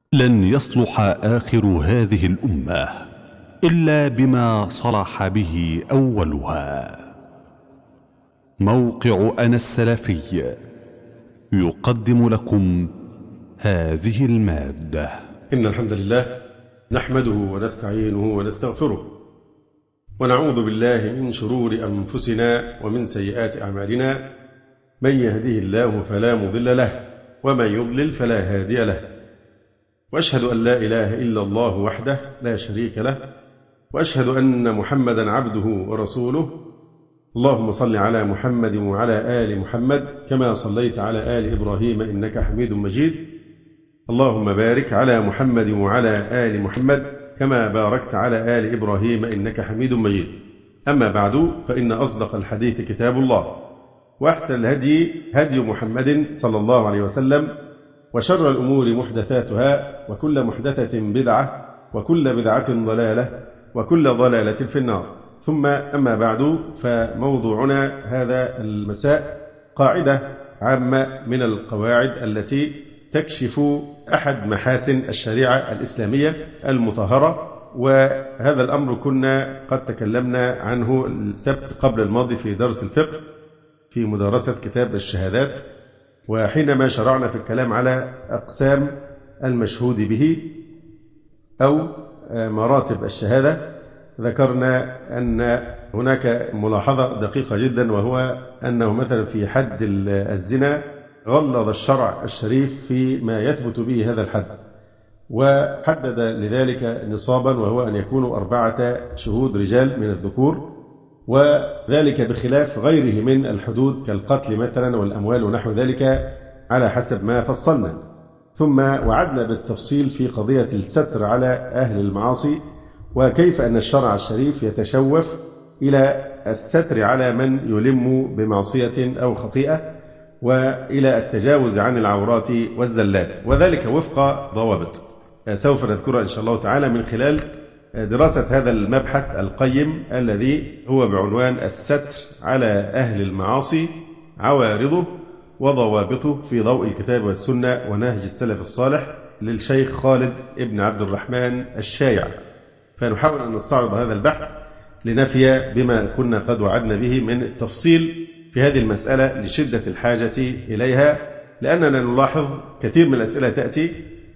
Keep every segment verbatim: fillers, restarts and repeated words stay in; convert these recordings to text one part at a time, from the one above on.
لن يصلح آخر هذه الأمة إلا بما صلح به أولها. موقع أنا السلفي يقدم لكم هذه المادة. إن الحمد لله نحمده ونستعينه ونستغفره، ونعوذ بالله من شرور أنفسنا ومن سيئات أعمالنا. من يهده الله فلا مضل له، ومن يضلل فلا هادي له. وأشهد أن لا إله إلا الله وحده لا شريك له، وأشهد أن محمدا عبده ورسوله. اللهم صل على محمد وعلى آل محمد كما صليت على آل إبراهيم إنك حميد مجيد. اللهم بارك على محمد وعلى آل محمد كما باركت على آل إبراهيم إنك حميد مجيد. أما بعد، فإن أصدق الحديث كتاب الله، وأحسن الهدي هدي محمد صلى الله عليه وسلم، وشر الأمور محدثاتها، وكل محدثة بدعة، وكل بدعة ضلالة، وكل ضلالة في النار. ثم أما بعد، فموضوعنا هذا المساء قاعدة عامة من القواعد التي تكشف أحد محاسن الشريعة الإسلامية المطهرة. وهذا الأمر كنا قد تكلمنا عنه السبت قبل الماضي في درس الفقه في مدارسة كتاب الشهادات، وحينما شرعنا في الكلام على أقسام المشهود به أو مراتب الشهادة، ذكرنا أن هناك ملاحظة دقيقة جدا، وهو أنه مثلا في حد الزنا غلظ الشرع الشريف فيما يثبت به هذا الحد، وحدد لذلك نصابا، وهو أن يكونوا أربعة شهود رجال من الذكور، وذلك بخلاف غيره من الحدود كالقتل مثلا والأموال ونحو ذلك على حسب ما فصلنا. ثم وعدنا بالتفصيل في قضية الستر على أهل المعاصي، وكيف أن الشرع الشريف يتشوف إلى الستر على من يلم بمعصية أو خطيئة، وإلى التجاوز عن العورات والزلات، وذلك وفق ضوابط سوف نذكرها إن شاء الله تعالى من خلال دراسة هذا المبحث القيم الذي هو بعنوان الستر على أهل المعاصي، عوارضه وضوابطه في ضوء الكتاب والسنة ونهج السلف الصالح، للشيخ خالد ابن عبد الرحمن الشايع. فنحاول أن نستعرض هذا البحث لنفي بما كنا قد وعدنا به من التفصيل في هذه المسألة لشدة الحاجة إليها، لأننا نلاحظ كثير من الأسئلة تأتي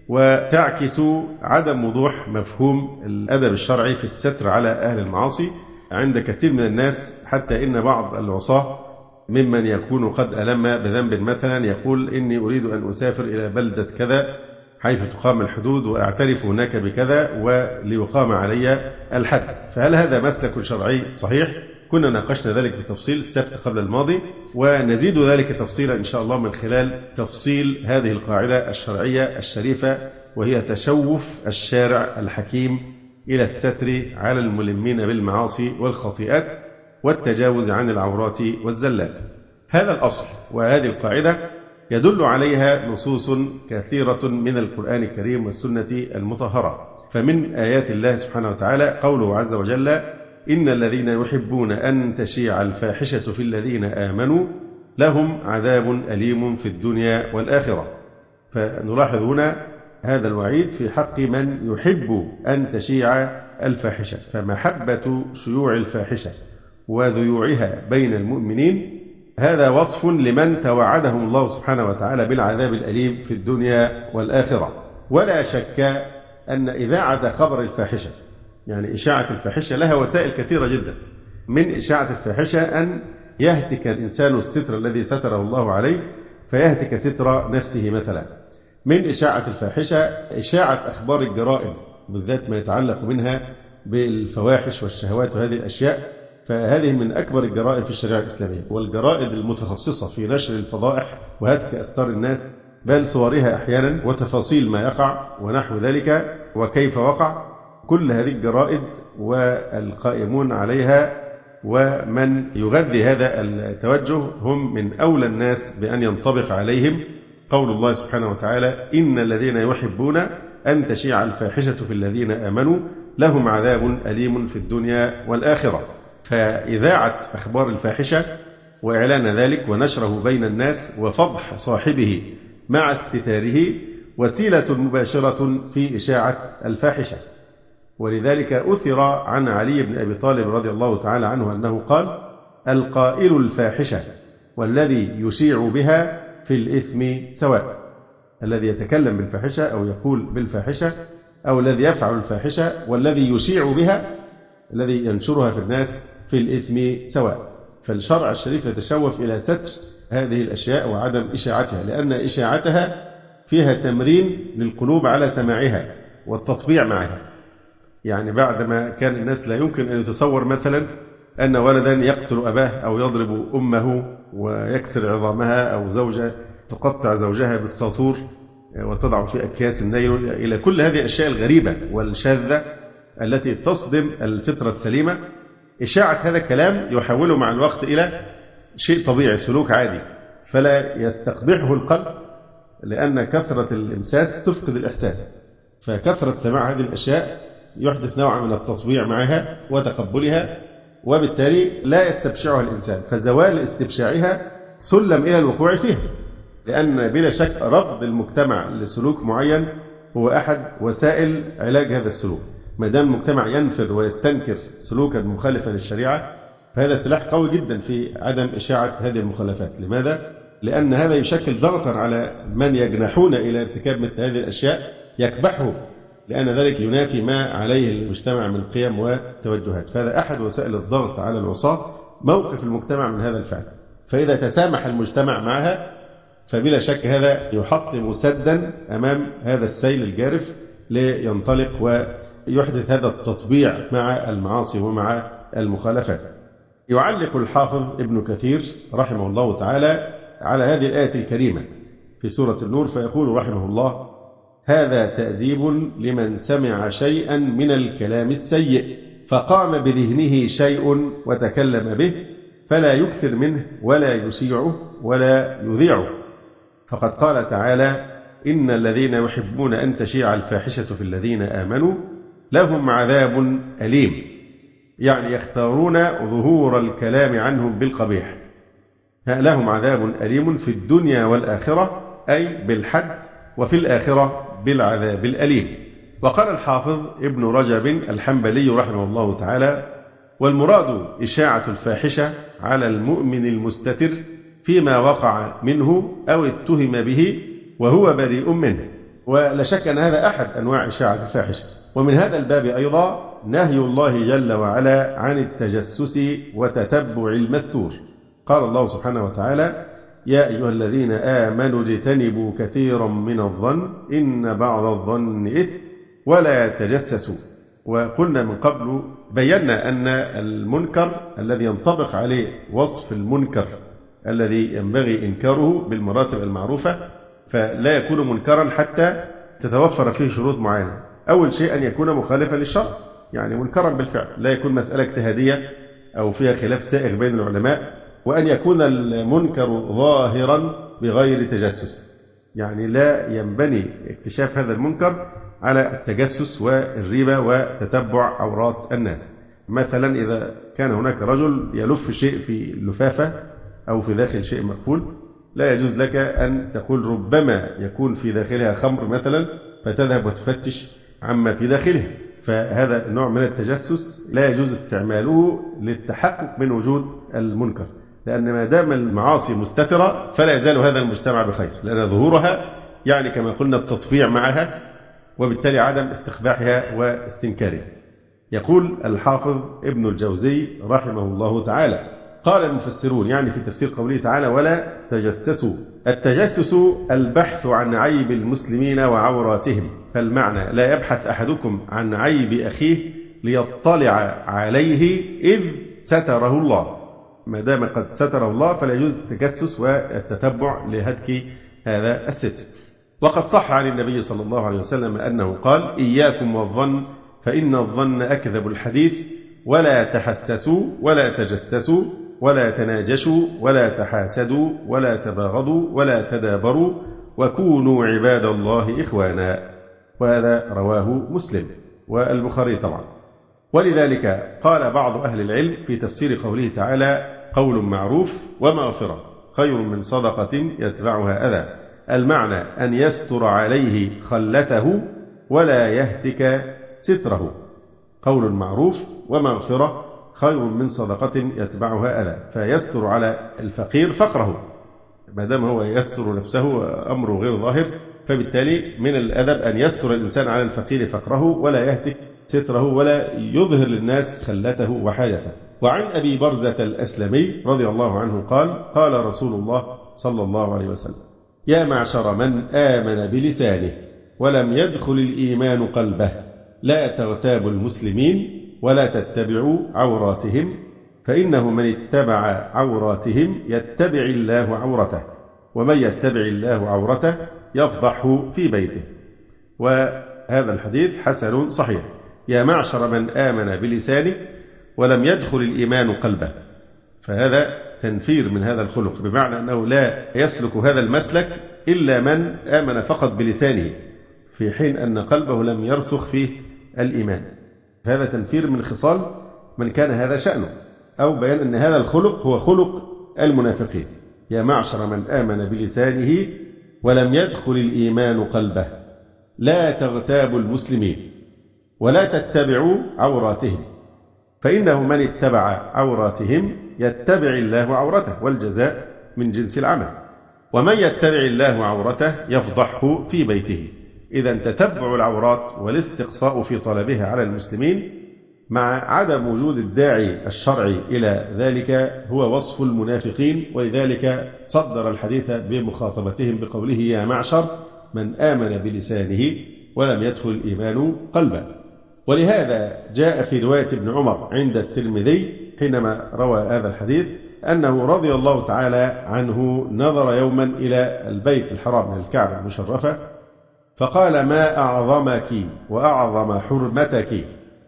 وتعكس عدم وضوح مفهوم الأدب الشرعي في الستر على أهل المعاصي عند كثير من الناس، حتى إن بعض العصاة ممن يكون قد ألم بذنب مثلا يقول إني أريد أن أسافر إلى بلدة كذا حيث تقام الحدود وأعترف هناك بكذا وليقام علي الحد. فهل هذا مسلك شرعي صحيح؟ كنا ناقشنا ذلك بالتفصيل السبت قبل الماضي، ونزيد ذلك تفصيلا إن شاء الله من خلال تفصيل هذه القاعدة الشرعية الشريفة، وهي تشوف الشارع الحكيم إلى الستر على الملمين بالمعاصي والخطيئات والتجاوز عن العورات والزلات. هذا الأصل وهذه القاعدة يدل عليها نصوص كثيرة من القرآن الكريم والسنة المطهرة. فمن آيات الله سبحانه وتعالى قوله عز وجل: إن الذين يحبون أن تشيع الفاحشة في الذين آمنوا لهم عذاب أليم في الدنيا والآخرة. فنلاحظ هنا هذا الوعيد في حق من يحب أن تشيع الفاحشة، فمحبة شيوع الفاحشة وذيوعها بين المؤمنين هذا وصف لمن توعدهم الله سبحانه وتعالى بالعذاب الأليم في الدنيا والآخرة. ولا شك أن إذاعة خبر الفاحشة، يعني إشاعة الفاحشة، لها وسائل كثيرة جدا. من إشاعة الفاحشة أن يهتك الإنسان الستر الذي ستره الله عليه فيهتك ستر نفسه مثلا. من إشاعة الفاحشة إشاعة أخبار الجرائم، بالذات ما يتعلق منها بالفواحش والشهوات وهذه الأشياء، فهذه من أكبر الجرائم في الشريعة الإسلامية، والجرائد المتخصصة في نشر الفضائح وهتك أستار الناس، بل صورها أحيانا وتفاصيل ما يقع ونحو ذلك وكيف وقع. كل هذه الجرائد والقائمون عليها ومن يغذي هذا التوجه هم من أولى الناس بأن ينطبق عليهم قول الله سبحانه وتعالى: إن الذين يحبون أن تشيع الفاحشة في الذين آمنوا لهم عذاب أليم في الدنيا والآخرة. فإذاعة أخبار الفاحشة وإعلان ذلك ونشره بين الناس وفضح صاحبه مع استتاره وسيلة مباشرة في إشاعة الفاحشة. ولذلك أثر عن علي بن أبي طالب رضي الله تعالى عنه أنه قال: القائل الفاحشة والذي يشيع بها في الإثم سواء. الذي يتكلم بالفاحشة أو يقول بالفاحشة أو الذي يفعل الفاحشة والذي يشيع بها الذي ينشرها في الناس في الإثم سواء. فالشرع الشريف يتشوف إلى ستر هذه الأشياء وعدم إشاعتها، لأن إشاعتها فيها تمرين للقلوب على سماعها والتطبيع معها. يعني بعدما كان الناس لا يمكن أن يتصور مثلا أن ولدا يقتل أباه أو يضرب أمه ويكسر عظامها، أو زوجة تقطع زوجها بالساطور وتضع في أكياس النيل، إلى كل هذه الأشياء الغريبة والشاذة التي تصدم الفطرة السليمة. إشاعة هذا الكلام يحوله مع الوقت إلى شيء طبيعي، سلوك عادي، فلا يستقبحه القلب، لأن كثرة الإمساس تفقد الإحساس. فكثرة سماع هذه الأشياء يحدث نوع من التطبيع معها وتقبلها، وبالتالي لا يستبشعها الإنسان، فزوال استبشاعها سلم إلى الوقوع فيها. لأن بلا شك رفض المجتمع لسلوك معين هو أحد وسائل علاج هذا السلوك. ما دام المجتمع ينفر ويستنكر سلوكا مخالفا للشريعة، فهذا سلاح قوي جدا في عدم إشاعة هذه المخالفات. لماذا؟ لأن هذا يشكل ضغطا على من يجنحون إلى ارتكاب مثل هذه الأشياء يكبحه، لأن ذلك ينافي ما عليه المجتمع من قيم وتوجهات. فهذا أحد وسائل الضغط على العصاة، موقف المجتمع من هذا الفعل. فإذا تسامح المجتمع معها فبلا شك هذا يحطم سدا أمام هذا السيل الجارف لينطلق ويحدث هذا التطبيع مع المعاصي ومع المخالفات. يعلق الحافظ ابن كثير رحمه الله تعالى على هذه الآية الكريمة في سورة النور فيقول رحمه الله: هذا تأديب لمن سمع شيئا من الكلام السيء فقام بذهنه شيء وتكلم به فلا يكثر منه ولا يشيعه ولا يذيعه. فقد قال تعالى: إن الذين يحبون أن تشيع الفاحشة في الذين آمنوا لهم عذاب أليم. يعني يختارون ظهور الكلام عنهم بالقبيح. لهم عذاب أليم في الدنيا والآخرة، أي بالحد، وفي الآخرة بالعذاب الأليم. وقال الحافظ ابن رجب الحنبلي رحمه الله تعالى: والمراد إشاعة الفاحشة على المؤمن المستتر فيما وقع منه أو اتهم به وهو بريء منه. ولا شك أن هذا أحد أنواع إشاعة الفاحشة. ومن هذا الباب أيضا نهي الله جل وعلا عن التجسس وتتبع المستور. قال الله سبحانه وتعالى: يا أيها الذين آمنوا اجتنبوا كثيرا من الظن إن بعض الظن إثم ولا تجسسوا. وقلنا من قبل بينا أن المنكر الذي ينطبق عليه وصف المنكر الذي ينبغي إنكاره بالمراتب المعروفة فلا يكون منكرا حتى تتوفر فيه شروط معينة. أول شيء أن يكون مخالفا للشرع، يعني منكرا بالفعل، لا يكون مسألة اجتهادية أو فيها خلاف سائغ بين العلماء، وأن يكون المنكر ظاهرا بغير تجسس. يعني لا ينبني اكتشاف هذا المنكر على التجسس والريبة وتتبع عورات الناس. مثلا إذا كان هناك رجل يلف شيء في اللفافة أو في داخل شيء مقفول، لا يجوز لك أن تقول ربما يكون في داخلها خمر مثلا فتذهب وتفتش عما في داخلها. فهذا نوع من التجسس لا يجوز استعماله للتحقق من وجود المنكر، لأن ما دام المعاصي مستترة فلا يزال هذا المجتمع بخير، لأن ظهورها يعني كما قلنا التطبيع معها، وبالتالي عدم استقباحها واستنكارها. يقول الحافظ ابن الجوزي رحمه الله تعالى: قال المفسرون، يعني في تفسير قوله تعالى: ولا تجسسوا، التجسس البحث عن عيب المسلمين وعوراتهم، فالمعنى لا يبحث أحدكم عن عيب أخيه ليطلع عليه إذ ستره الله. ما دام قد ستره الله فلا يجوز التجسس والتتبع لهتك هذا الستر. وقد صح عن النبي صلى الله عليه وسلم أنه قال: إياكم والظن فإن الظن أكذب الحديث، ولا تحسسوا ولا تجسسوا ولا تناجشوا ولا تحاسدوا ولا تباغضوا ولا تدابروا وكونوا عباد الله إخوانا. وهذا رواه مسلم والبخاري طبعا. ولذلك قال بعض أهل العلم في تفسير قوله تعالى: قول معروف ومغفرة خير من صدقة يتبعها أذى. المعنى أن يستر عليه خلته ولا يهتك ستره. قول معروف ومغفرة خير من صدقة يتبعها أذى. فيستر على الفقير فقره، ما دام هو يستر نفسه أمره غير ظاهر، فبالتالي من الأدب أن يستر الإنسان على الفقير فقره ولا يهتك ستره ولا يظهر للناس خلته وحاجته. وعن أبي برزة الأسلمي رضي الله عنه قال: قال رسول الله صلى الله عليه وسلم: يا معشر من آمن بلسانه ولم يدخل الإيمان قلبه، لا تغتابوا المسلمين ولا تتبعوا عوراتهم، فإنه من اتبع عوراتهم يتبع الله عورته، ومن يتبع الله عورته يفضحه في بيته. وهذا الحديث حسن صحيح. يا معشر من آمن بلسانه ولم يدخل الإيمان قلبه، فهذا تنفير من هذا الخلق، بمعنى أنه لا يسلك هذا المسلك إلا من آمن فقط بلسانه، في حين أن قلبه لم يرسخ فيه الإيمان. هذا تنفير من خصال من كان هذا شأنه، أو بيان أن هذا الخلق هو خلق المنافقين. يا معشر من آمن بلسانه ولم يدخل الإيمان قلبه، لا تغتابوا المسلمين ولا تتبعوا عوراتهم، فإنه من اتبع عوراتهم يتبع الله عورته، والجزاء من جنس العمل، ومن يتبع الله عورته يفضحه في بيته. إذا تتبع العورات والاستقصاء في طلبها على المسلمين مع عدم وجود الداعي الشرعي إلى ذلك هو وصف المنافقين، ولذلك صدر الحديث بمخاطبتهم بقوله: يا معشر من آمن بلسانه ولم يدخل الإيمان قلبه. ولهذا جاء في رواية ابن عمر عند الترمذي حينما روى هذا الحديث أنه رضي الله تعالى عنه نظر يوما إلى البيت الحرام من الكعبة المشرفة فقال: ما أعظمك وأعظم حرمتك،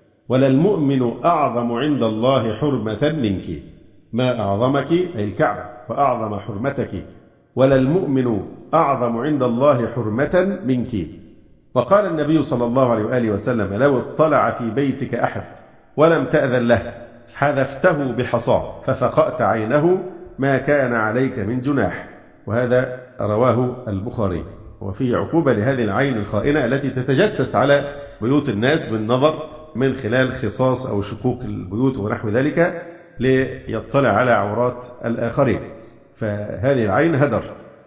وللمؤمن أعظم عند الله حرمة منك. ما أعظمك أي الكعبة، وأعظم حرمتك، وللمؤمن أعظم عند الله حرمة منك. وقال النبي صلى الله عليه وآله وسلم: لو اطلع في بيتك أحد ولم تأذن له حذفته بحصاه ففقأت عينه ما كان عليك من جناح. وهذا رواه البخاري. وفيه عقوبة لهذه العين الخائنة التي تتجسس على بيوت الناس بالنظر من خلال خصاص أو شقوق البيوت ونحو ذلك ليطلع على عورات الآخرين، فهذه العين هدر،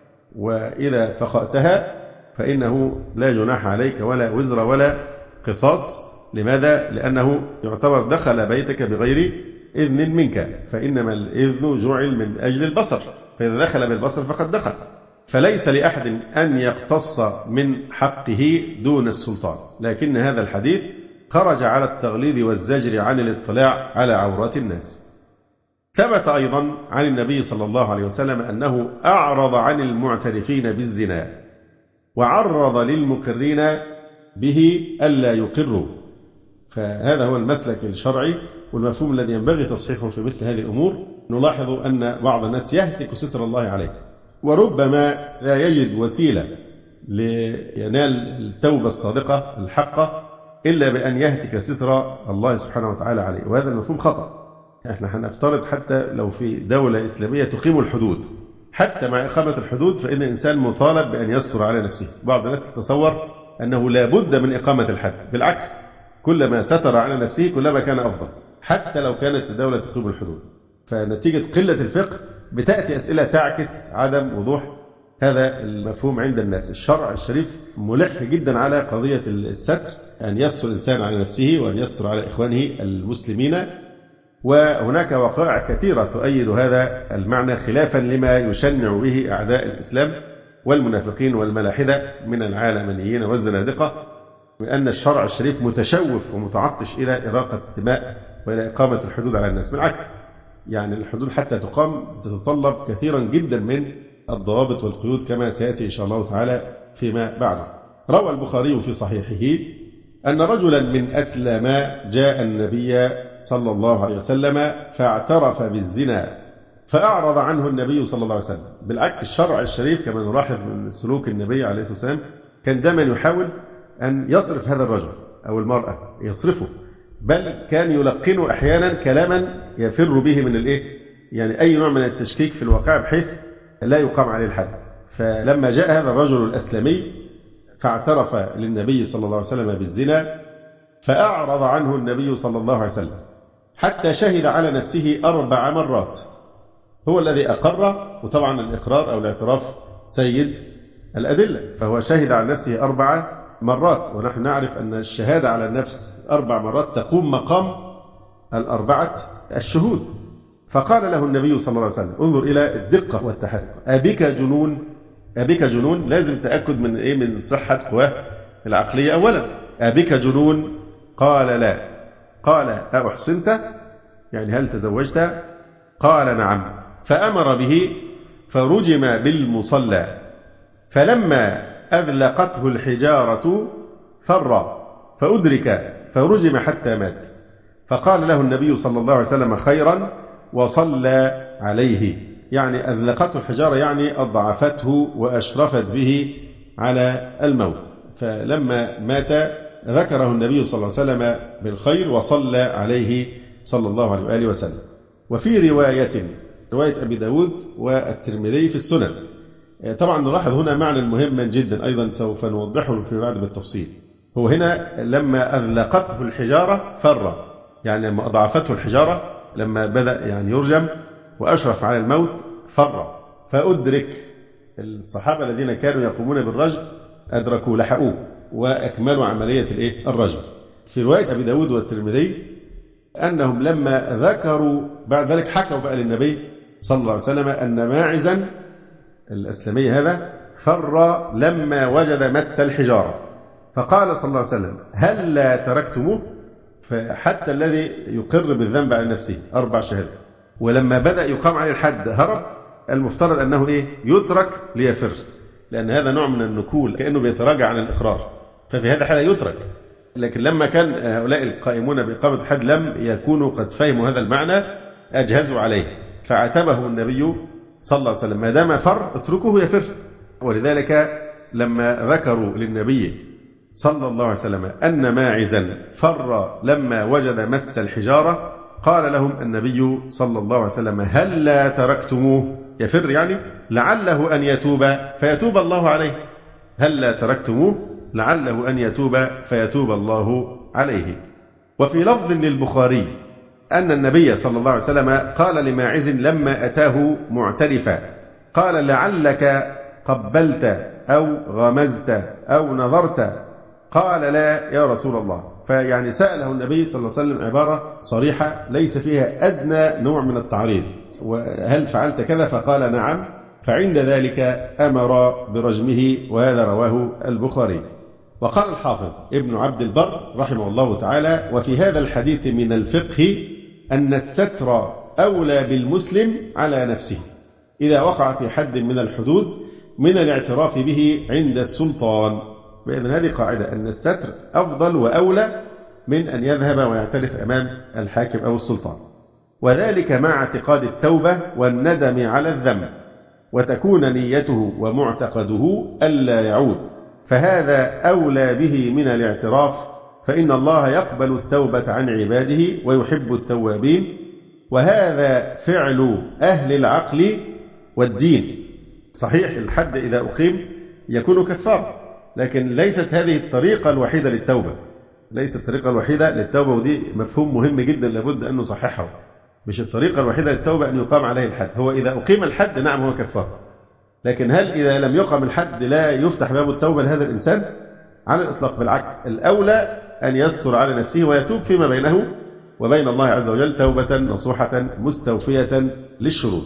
وإذا فقأتها فإنه لا جناح عليك ولا وزر ولا قصاص. لماذا؟ لأنه يعتبر دخل بيتك بغير إذن منك، فإنما الإذن جعل من أجل البصر، فإذا دخل بالبصر فقد دخل، فليس لأحد أن يقتص من حقه دون السلطان. لكن هذا الحديث خرج على التغليظ والزجر عن الاطلاع على عورات الناس. ثبت أيضا عن النبي صلى الله عليه وسلم أنه أعرض عن المعترفين بالزنا وعرض للمقرين به ألا يقروا. فهذا هو المسلك الشرعي والمفهوم الذي ينبغي تصحيحه في مثل هذه الأمور. نلاحظ أن بعض الناس يهتك ستر الله عليه، وربما لا يجد وسيلة لينال التوبة الصادقة الحقة إلا بأن يهتك ستر الله سبحانه وتعالى عليه، وهذا المفهوم خطأ. احنا هنفترض حتى لو في دولة إسلامية تقيم الحدود، حتى مع إقامة الحدود فإن الإنسان مطالب بأن يستر على نفسه. بعض الناس تتصور أنه لا بد من إقامة الحد، بالعكس، كلما ستر على نفسه كلما كان أفضل، حتى لو كانت الدولة تقيم الحدود. فنتيجة قلة الفقه بتأتي أسئلة تعكس عدم وضوح هذا المفهوم عند الناس. الشرع الشريف ملح جدا على قضية الستر، أن يستر الإنسان على نفسه وأن يستر على إخوانه المسلمين. وهناك وقائع كثيرة تؤيد هذا المعنى خلافا لما يشنع به أعداء الإسلام والمنافقين والملاحدة من العالمانيين والزنادقة، بأن الشرع الشريف متشوف ومتعطش إلى إراقة الدماء وإلى إقامة الحدود على الناس. بالعكس، يعني الحدود حتى تقام تتطلب كثيرا جدا من الضوابط والقيود كما سيأتي إن شاء الله تعالى فيما بعد. روى البخاري في صحيحه أن رجلا من أسلم جاء النبي صلى الله عليه وسلم فاعترف بالزنا فأعرض عنه النبي صلى الله عليه وسلم. بالعكس، الشرع الشريف كما نلاحظ من سلوك النبي عليه الصلاة والسلام كان دائما يحاول أن يصرف هذا الرجل أو المرأة، يصرفه، بل كان يلقنه أحيانا كلاما يفر به من الإيه؟ يعني أي نوع من التشكيك في الواقع بحيث لا يقام عليه الحد. فلما جاء هذا الرجل الأسلمي فاعترف للنبي صلى الله عليه وسلم بالزنا، فأعرض عنه النبي صلى الله عليه وسلم حتى شهد على نفسه أربع مرات. هو الذي أقر، وطبعا الإقرار أو الاعتراف سيد الأدلة، فهو شهد على نفسه أربع مرات، ونحن نعرف أن الشهادة على النفس أربع مرات تقوم مقام الأربعة الشهود. فقال له النبي صلى الله عليه وسلم انظر إلى الدقة والتحري، أبك جنون؟ أبك جنون لازم تأكد من إيه؟ من صحة قواه العقلية أولا. أبك جنون؟ قال لا. قال أحسنت؟ يعني هل تزوجت؟ قال نعم. فأمر به فرجم بالمصلى، فلما أذلقته الحجارة فر فأدرك فرجم حتى مات. فقال له النبي صلى الله عليه وسلم خيرا وصلى عليه، يعني أذلقته الحجارة يعني أضعفته وأشرفت به على الموت. فلما مات ذكره النبي صلى الله عليه وسلم بالخير وصلى عليه صلى الله عليه وآله وسلم. وفي رواية رواية أبي داود والترمذي في السنن، طبعا نلاحظ هنا معنى مهما جدا أيضا سوف نوضحه في بعد بالتفصيل. هو هنا لما أذلقته الحجارة فر، يعني لما أضعفته الحجارة لما بدأ يعني يرجم وأشرف على الموت فر. فأدرك الصحابة الذين كانوا يقومون بالرجم أدركوا لحقوه وأكملوا عملية الإيه؟ الرجم. في رواية أبي داود والترمذي أنهم لما ذكروا بعد ذلك حكوا بقى للنبي صلى الله عليه وسلم أن ماعزا الأسلمي هذا فر لما وجد مس الحجارة، فقال صلى الله عليه وسلم هل لا تركتموه؟ فحتى الذي يقر بالذنب على نفسه أربع شهادات ولما بدأ يقام عليه الحد هرب، المفترض أنه إيه؟ يترك ليفر، لأن هذا نوع من النكول كأنه بيتراجع عن الإقرار، ففي هذا الحالة يترك. لكن لما كان هؤلاء القائمون بإقامة الحد لم يكونوا قد فهموا هذا المعنى أجهزوا عليه، فعاتبه النبي صلى الله عليه وسلم ما دام فر اتركوه يفر. ولذلك لما ذكروا للنبي صلى الله عليه وسلم أن ماعزا فر لما وجد مس الحجارة قال لهم النبي صلى الله عليه وسلم هل لا تركتموه يفر، يعني لعله أن يتوب فيتوب الله عليه. هل لا تركتموه لعله أن يتوب فيتوب الله عليه. وفي لفظ للبخاري أن النبي صلى الله عليه وسلم قال لماعز لما أتاه معترفا قال لعلك قبلت أو غمزت أو نظرت؟ قال لا يا رسول الله. فيعني سأله النبي صلى الله عليه وسلم عبارة صريحة ليس فيها أدنى نوع من التعريض، وهل فعلت كذا؟ فقال نعم. فعند ذلك أمر برجمه، وهذا رواه البخاري. وقال الحافظ ابن عبد البر رحمه الله تعالى وفي هذا الحديث من الفقه أن الستر أولى بالمسلم على نفسه إذا وقع في حد من الحدود من الاعتراف به عند السلطان. بإذن هذه قاعدة أن الستر أفضل وأولى من أن يذهب ويعترف أمام الحاكم أو السلطان، وذلك مع اعتقاد التوبة والندم على الذنب، وتكون نيته ومعتقده ألا يعود، فهذا أولى به من الاعتراف، فإن الله يقبل التوبة عن عباده ويحب التوابين، وهذا فعل أهل العقل والدين. صحيح الحد إذا أقيم يكون كفارة، لكن ليست هذه الطريقة الوحيدة للتوبة، ليست الطريقة الوحيدة للتوبة، ودي مفهوم مهم جدا لابد أن نصححه. مش الطريقة الوحيدة للتوبة أن يقام عليه الحد، هو إذا أقيم الحد نعم هو كفارة، لكن هل إذا لم يقم الحد لا يفتح باب التوبة لهذا الإنسان؟ على الإطلاق، بالعكس، الأولى أن يستر على نفسه ويتوب فيما بينه وبين الله عز وجل توبة نصوحة مستوفية للشروط.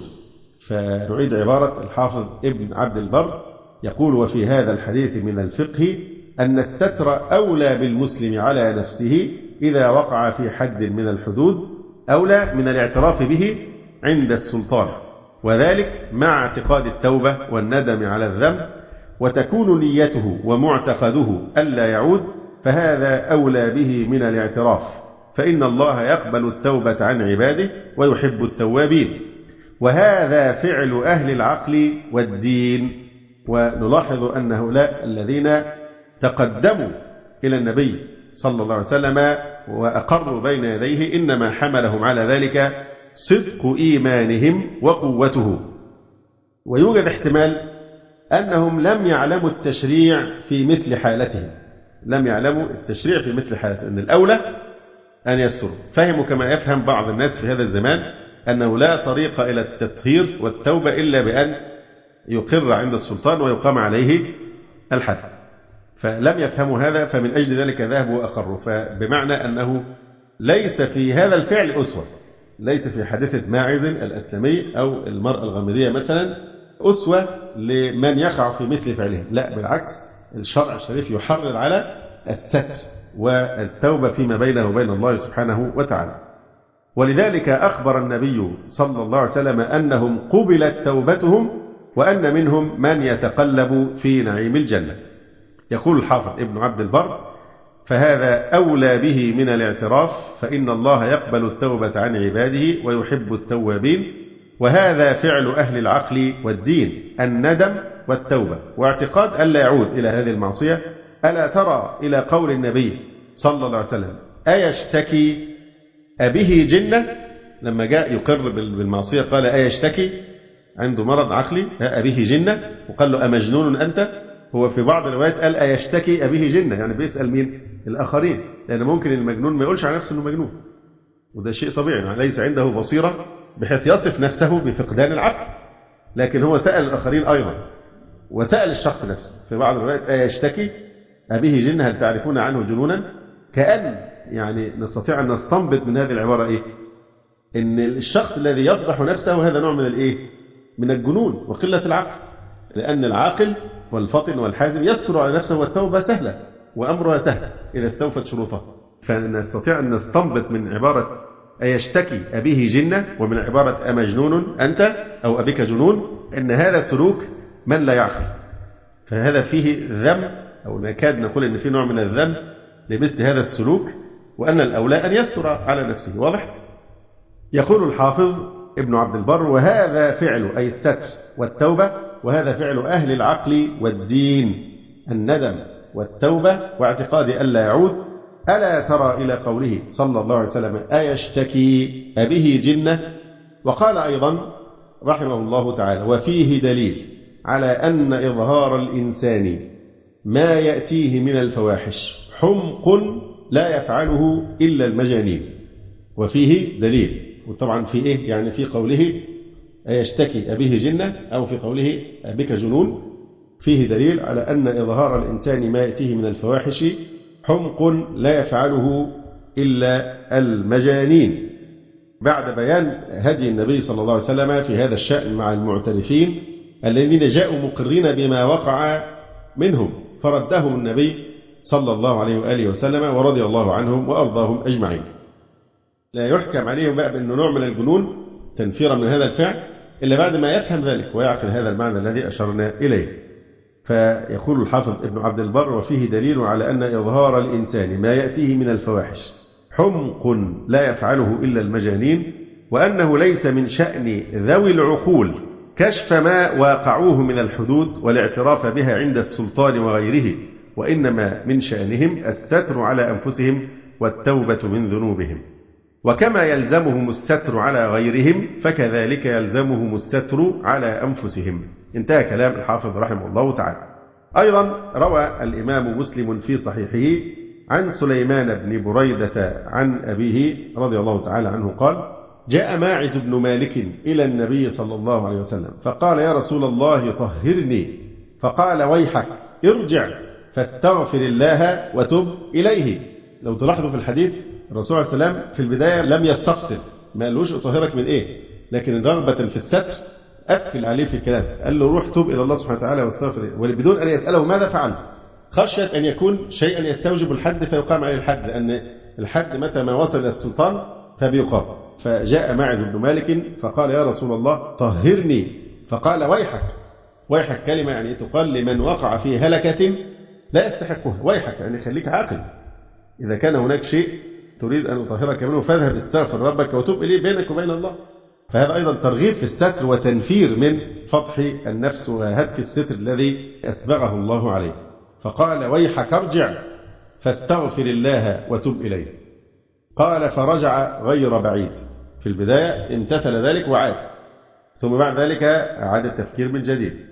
فنعيد عبارة الحافظ ابن عبد البر يقول وفي هذا الحديث من الفقه أن الستر أولى بالمسلم على نفسه إذا وقع في حد من الحدود، أولى من الاعتراف به عند السلطان، وذلك مع اعتقاد التوبة والندم على الذنب، وتكون نيته ومعتقده ألا يعود، فهذا أولى به من الاعتراف، فإن الله يقبل التوبة عن عباده ويحب التوابين، وهذا فعل أهل العقل والدين. ونلاحظ أن هؤلاء الذين تقدموا إلى النبي صلى الله عليه وسلم وأقروا بين يديه إنما حملهم على ذلك صدق إيمانهم وقوته. ويوجد احتمال أنهم لم يعلموا التشريع في مثل حالتهم، لم يعلموا التشريع في مثل حالتهم، أن الأولى أن يستروا. فهموا كما يفهم بعض الناس في هذا الزمان أنه لا طريق إلى التطهير والتوبة إلا بأن يقر عند السلطان ويقام عليه الحد، فلم يفهموا هذا، فمن أجل ذلك ذهبوا وأقروا. فبمعنى أنه ليس في هذا الفعل أسوة، ليس في حادثة ماعز الأسلمي أو المرأة الغامدية مثلا أسوة لمن يقع في مثل فعلهم، لا بالعكس، الشرع الشريف يحرض على الستر والتوبة فيما بينه وبين الله سبحانه وتعالى. ولذلك أخبر النبي صلى الله عليه وسلم أنهم قبلت توبتهم وأن منهم من يتقلب في نعيم الجنة. يقول الحافظ ابن عبد البر: فهذا أولى به من الاعتراف، فإن الله يقبل التوبة عن عباده ويحب التوابين، وهذا فعل أهل العقل والدين، الندم والتوبة واعتقاد ألا يعود إلى هذه المعصية. ألا ترى إلى قول النبي صلى الله عليه وسلم: أيشتكي أبه جنة؟ لما جاء يقر بالمعصية قال أيشتكي، عنده مرض عقلي، أبيه جنة، وقال له أمجنون أنت؟ هو في بعض الروايات قال أيشتكي أبيه جنة، يعني بيسأل مين؟ الآخرين، لأن ممكن المجنون ما يقولش على نفسه أنه مجنون، وده شيء طبيعي، يعني ليس عنده بصيرة بحيث يصف نفسه بفقدان العقل، لكن هو سأل الآخرين أيضا وسأل الشخص نفسه. في بعض الروايات أيشتكي أبيه جنة هل تعرفون عنه جنونا؟ كأن يعني نستطيع أن نستنبط من هذه العبارة إيه؟ إن الشخص الذي يفضح نفسه هذا نوع من الإيه؟ من الجنون وقلة العقل، لأن العاقل والفطن والحازم يستر على نفسه، والتوبة سهلة وأمرها سهل إذا استوفت شروطها. فنستطيع أن نستنبط من عبارة أيشتكي أبيه جنة ومن عبارة أمجنون أنت أو أبيك جنون أن هذا سلوك من لا يعقل، فهذا فيه ذم، أو نكاد نقول أن فيه نوع من الذم لمثل هذا السلوك، وأن الأولى أن يستر على نفسه. واضح؟ يقول الحافظ ابن عبد البر: وهذا فعل أي الستر والتوبة، وهذا فعل أهل العقل والدين، الندم والتوبة واعتقاد ألا يعود. ألا ترى إلى قوله صلى الله عليه وسلم: أيشتكي أبيه جنة؟ وقال أيضا رحمه الله تعالى: وفيه دليل على أن إظهار الإنسان ما يأتيه من الفواحش حمق لا يفعله إلا المجانين. وفيه دليل، وطبعا في إيه؟ يعني في قوله أيشتكي أبيه جنة أو في قوله أبيك جنون، فيه دليل على أن إظهار الإنسان ما يأتيه من الفواحش حمق لا يفعله إلا المجانين، بعد بيان هدي النبي صلى الله عليه وسلم في هذا الشأن مع المعترفين الذين جاءوا مقرين بما وقع منهم، فردهم النبي صلى الله عليه وآله وسلم ورضي الله عنهم وأرضاهم أجمعين. لا يحكم عليهم بقى بأنه نوع من الجنون تنفيرا من هذا الفعل إلا بعد ما يفهم ذلك ويعقل هذا المعنى الذي أشرنا إليه. فيقول الحافظ ابن عبد البر: وفيه دليل على أن إظهار الإنسان ما يأتيه من الفواحش حمق لا يفعله إلا المجانين، وأنه ليس من شأن ذوي العقول كشف ما واقعوه من الحدود والاعتراف بها عند السلطان وغيره، وإنما من شأنهم الستر على أنفسهم والتوبة من ذنوبهم. وكما يلزمهم الستر على غيرهم فكذلك يلزمهم الستر على أنفسهم. انتهى كلام الحافظ رحمه الله تعالى. أيضا روى الإمام مسلم في صحيحه عن سليمان بن بريدة عن أبيه رضي الله تعالى عنه قال: جاء ماعز بن مالك إلى النبي صلى الله عليه وسلم فقال: يا رسول الله طهرني. فقال: ويحك ارجع فاستغفر الله وتب إليه. لو تلاحظوا في الحديث الرسول عليه السلام في البداية لم يستفصل، ما قالوش أطهرك من إيه، لكن رغبة في الستر أقفل عليه في الكلام، قال له روح توب إلى الله سبحانه وتعالى واستغفر، وبدون أن يسأله ماذا فعل، خشية أن يكون شيئا يستوجب الحد فيقام عليه الحد، لأن الحد متى ما وصل إلى السلطان فبيقام. فجاء ماعز بن مالك فقال: يا رسول الله طهرني. فقال: ويحك. ويحك كلمة يعني تقال لمن وقع في هلكة لا يستحقها، ويحك يعني خليك عاقل، إذا كان هناك شيء تريد أن أطهرك منه فاذهب استغفر ربك وتوب إليه بينك وبين الله. فهذا أيضا ترغيب في الستر وتنفير من فضح النفس وهتك الستر الذي أسبغه الله عليه. فقال: ويحك ارجع فاستغفر الله وتب إليه. قال: فرجع غير بعيد. في البداية امتثل ذلك وعاد، ثم بعد ذلك عاد التفكير من جديد.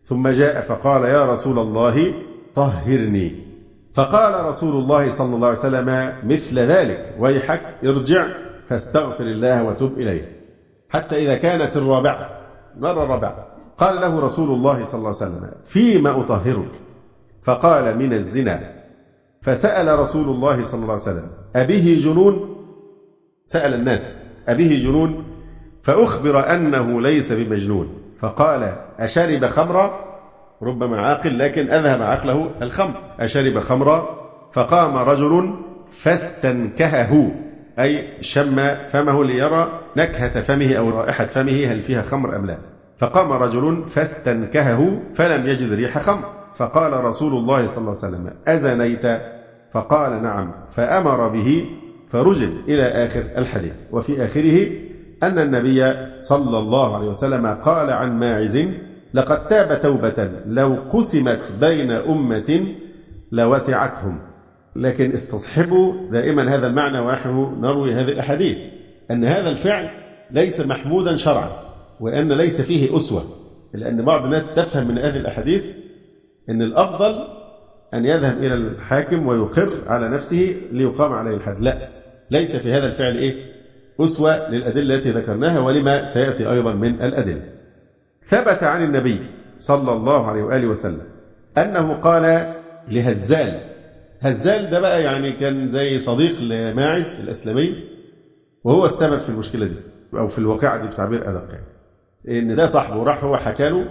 ثم جاء فقال يا رسول الله طهرني، فقال رسول الله صلى الله عليه وسلم مثل ذلك، ويحك ارجع فاستغفر الله وتب إليه. حتى إذا كانت الرابعة، مرة رابعة، قال له رسول الله صلى الله عليه وسلم فيما أطهرك؟ فقال من الزنا. فسأل رسول الله صلى الله عليه وسلم أبه جنون؟ سأل الناس أبه جنون؟ فأخبر أنه ليس بمجنون، فقال أشرب خمرا؟ ربما عاقل لكن أذهب عقله الخمر. أشرب خمرا؟ فقام رجل فاستنكهه، أي شم فمه ليرى نكهة فمه أو رائحة فمه هل فيها خمر أم لا. فقام رجل فاستنكهه فلم يجد ريح خمر، فقال رسول الله صلى الله عليه وسلم أزنيت؟ فقال نعم، فأمر به فرجم إلى آخر الحديث. وفي آخره أن النبي صلى الله عليه وسلم قال عن ماعز لقد تاب توبة لو قسمت بين أمة لوسعتهم. لكن استصحبوا دائما هذا المعنى ونحن نروي هذه الأحاديث، أن هذا الفعل ليس محمودا شرعا، وأن ليس فيه أسوة، لأن بعض الناس تفهم من هذه الأحاديث أن الأفضل أن يذهب إلى الحاكم ويقر على نفسه ليقام عليه الحد. لا، ليس في هذا الفعل إيه؟ أسوة للأدلة التي ذكرناها ولما سيأتي أيضا من الأدلة. ثبت عن النبي صلى الله عليه وآله وسلم أنه قال لهزال، هزال ده بقى يعني كان زي صديق لماعز الأسلمي، وهو السبب في المشكلة دي أو في الواقعة دي بتعبير أدق، يعني إن ده صاحبه راح هو حكى له.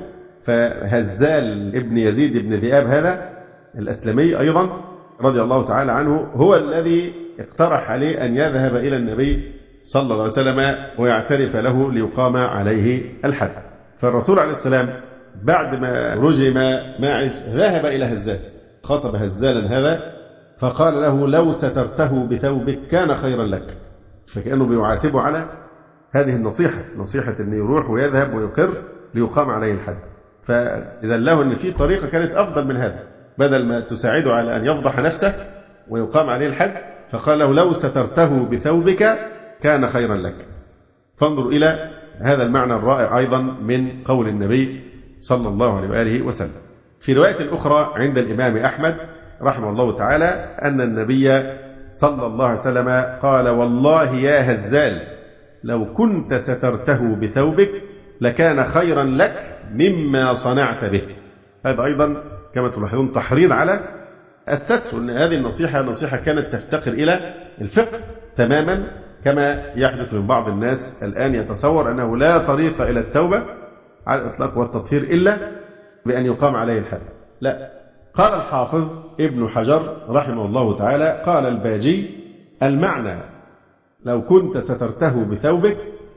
فهزال ابن يزيد ابن ذئاب هذا الأسلمي أيضا رضي الله تعالى عنه هو الذي اقترح عليه أن يذهب إلى النبي صلى الله عليه وسلم ويعترف له ليقام عليه الحد. فالرسول عليه السلام بعد ما رجم ماعز ذهب إلى هزال، خاطب هزالا هذا فقال له لو سترته بثوبك كان خيرا لك. فكأنه بيعاتبه على هذه النصيحة، نصيحة أن يروح ويذهب ويقر ليقام عليه الحد. فإذا له أن في طريقة كانت أفضل من هذا، بدل ما تساعده على أن يفضح نفسه ويقام عليه الحد، فقال له لو سترته بثوبك كان خيرا لك. فانظروا إلى هذا المعنى الرائع أيضا من قول النبي صلى الله عليه وآله وسلم. في رواية أخرى عند الإمام أحمد رحمه الله تعالى أن النبي صلى الله عليه وسلم قال والله يا هزال لو كنت سترته بثوبك لكان خيرا لك مما صنعت به. هذا أيضا كما تلاحظون تحريض على الستر، أن هذه النصيحة نصيحة كانت تفتقر إلى الفقه تماما، كما يحدث من بعض الناس الآن يتصور أنه لا طريق إلى التوبة على الإطلاق والتطهير إلا بأن يقام عليه الحد. لا، قال الحافظ ابن حجر رحمه الله تعالى قال الباجي المعنى لو كنت سترته بثوبك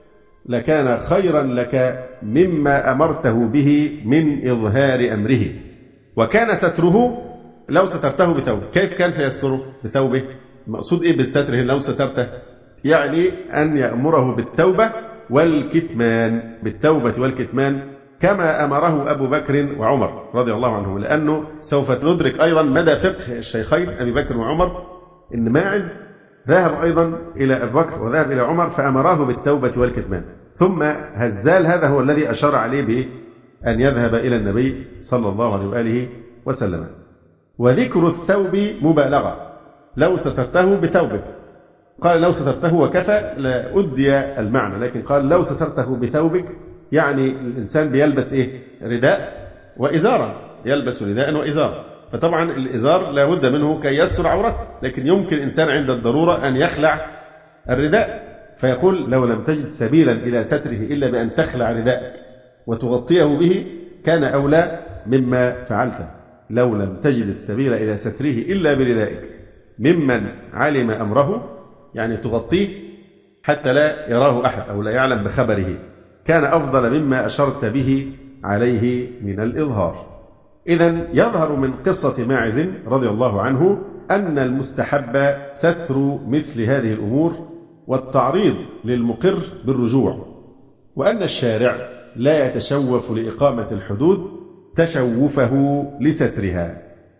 لكان خيرا لك مما أمرته به من إظهار أمره. وكان ستره لو سترته بثوبه. كيف كان سيستره بثوبه؟ المقصود إيه بالستر لو سترته؟ يعني أن يأمره بالتوبة والكتمان، بالتوبة والكتمان كما أمره أبو بكر وعمر رضي الله عنهم، لأنه سوف ندرك أيضا مدى فقه الشيخين أبي بكر وعمر، إن ماعز ذهب أيضا إلى أبي بكر وذهب إلى عمر فأمراه بالتوبة والكتمان، ثم هزال هذا هو الذي أشار عليه بأن يذهب إلى النبي صلى الله عليه وآله وسلم. وذكر الثوب مبالغة، لو سترته بثوبك، قال لو سترته وكفى لا أدي المعنى، لكن قال لو سترته بثوبك يعني الإنسان بيلبس إيه؟ رداء وإزارا، يلبس رداء وإزارا، فطبعا الإزار لا بد منه كي يستر عورته، لكن يمكن الإنسان عند الضرورة أن يخلع الرداء، فيقول لو لم تجد سبيلا إلى ستره إلا بأن تخلع رداءك وتغطيه به كان أولى مما فعلته. لو لم تجد السبيل إلى ستره إلا بردائك ممن علم أمره، يعني تغطيه حتى لا يراه أحد أو لا يعلم بخبره، كان أفضل مما أشرت به عليه من الإظهار. إذن يظهر من قصة ماعز رضي الله عنه أن المستحب ستر مثل هذه الأمور والتعريض للمقر بالرجوع، وأن الشارع لا يتشوف لإقامة الحدود تشوفه لسترها.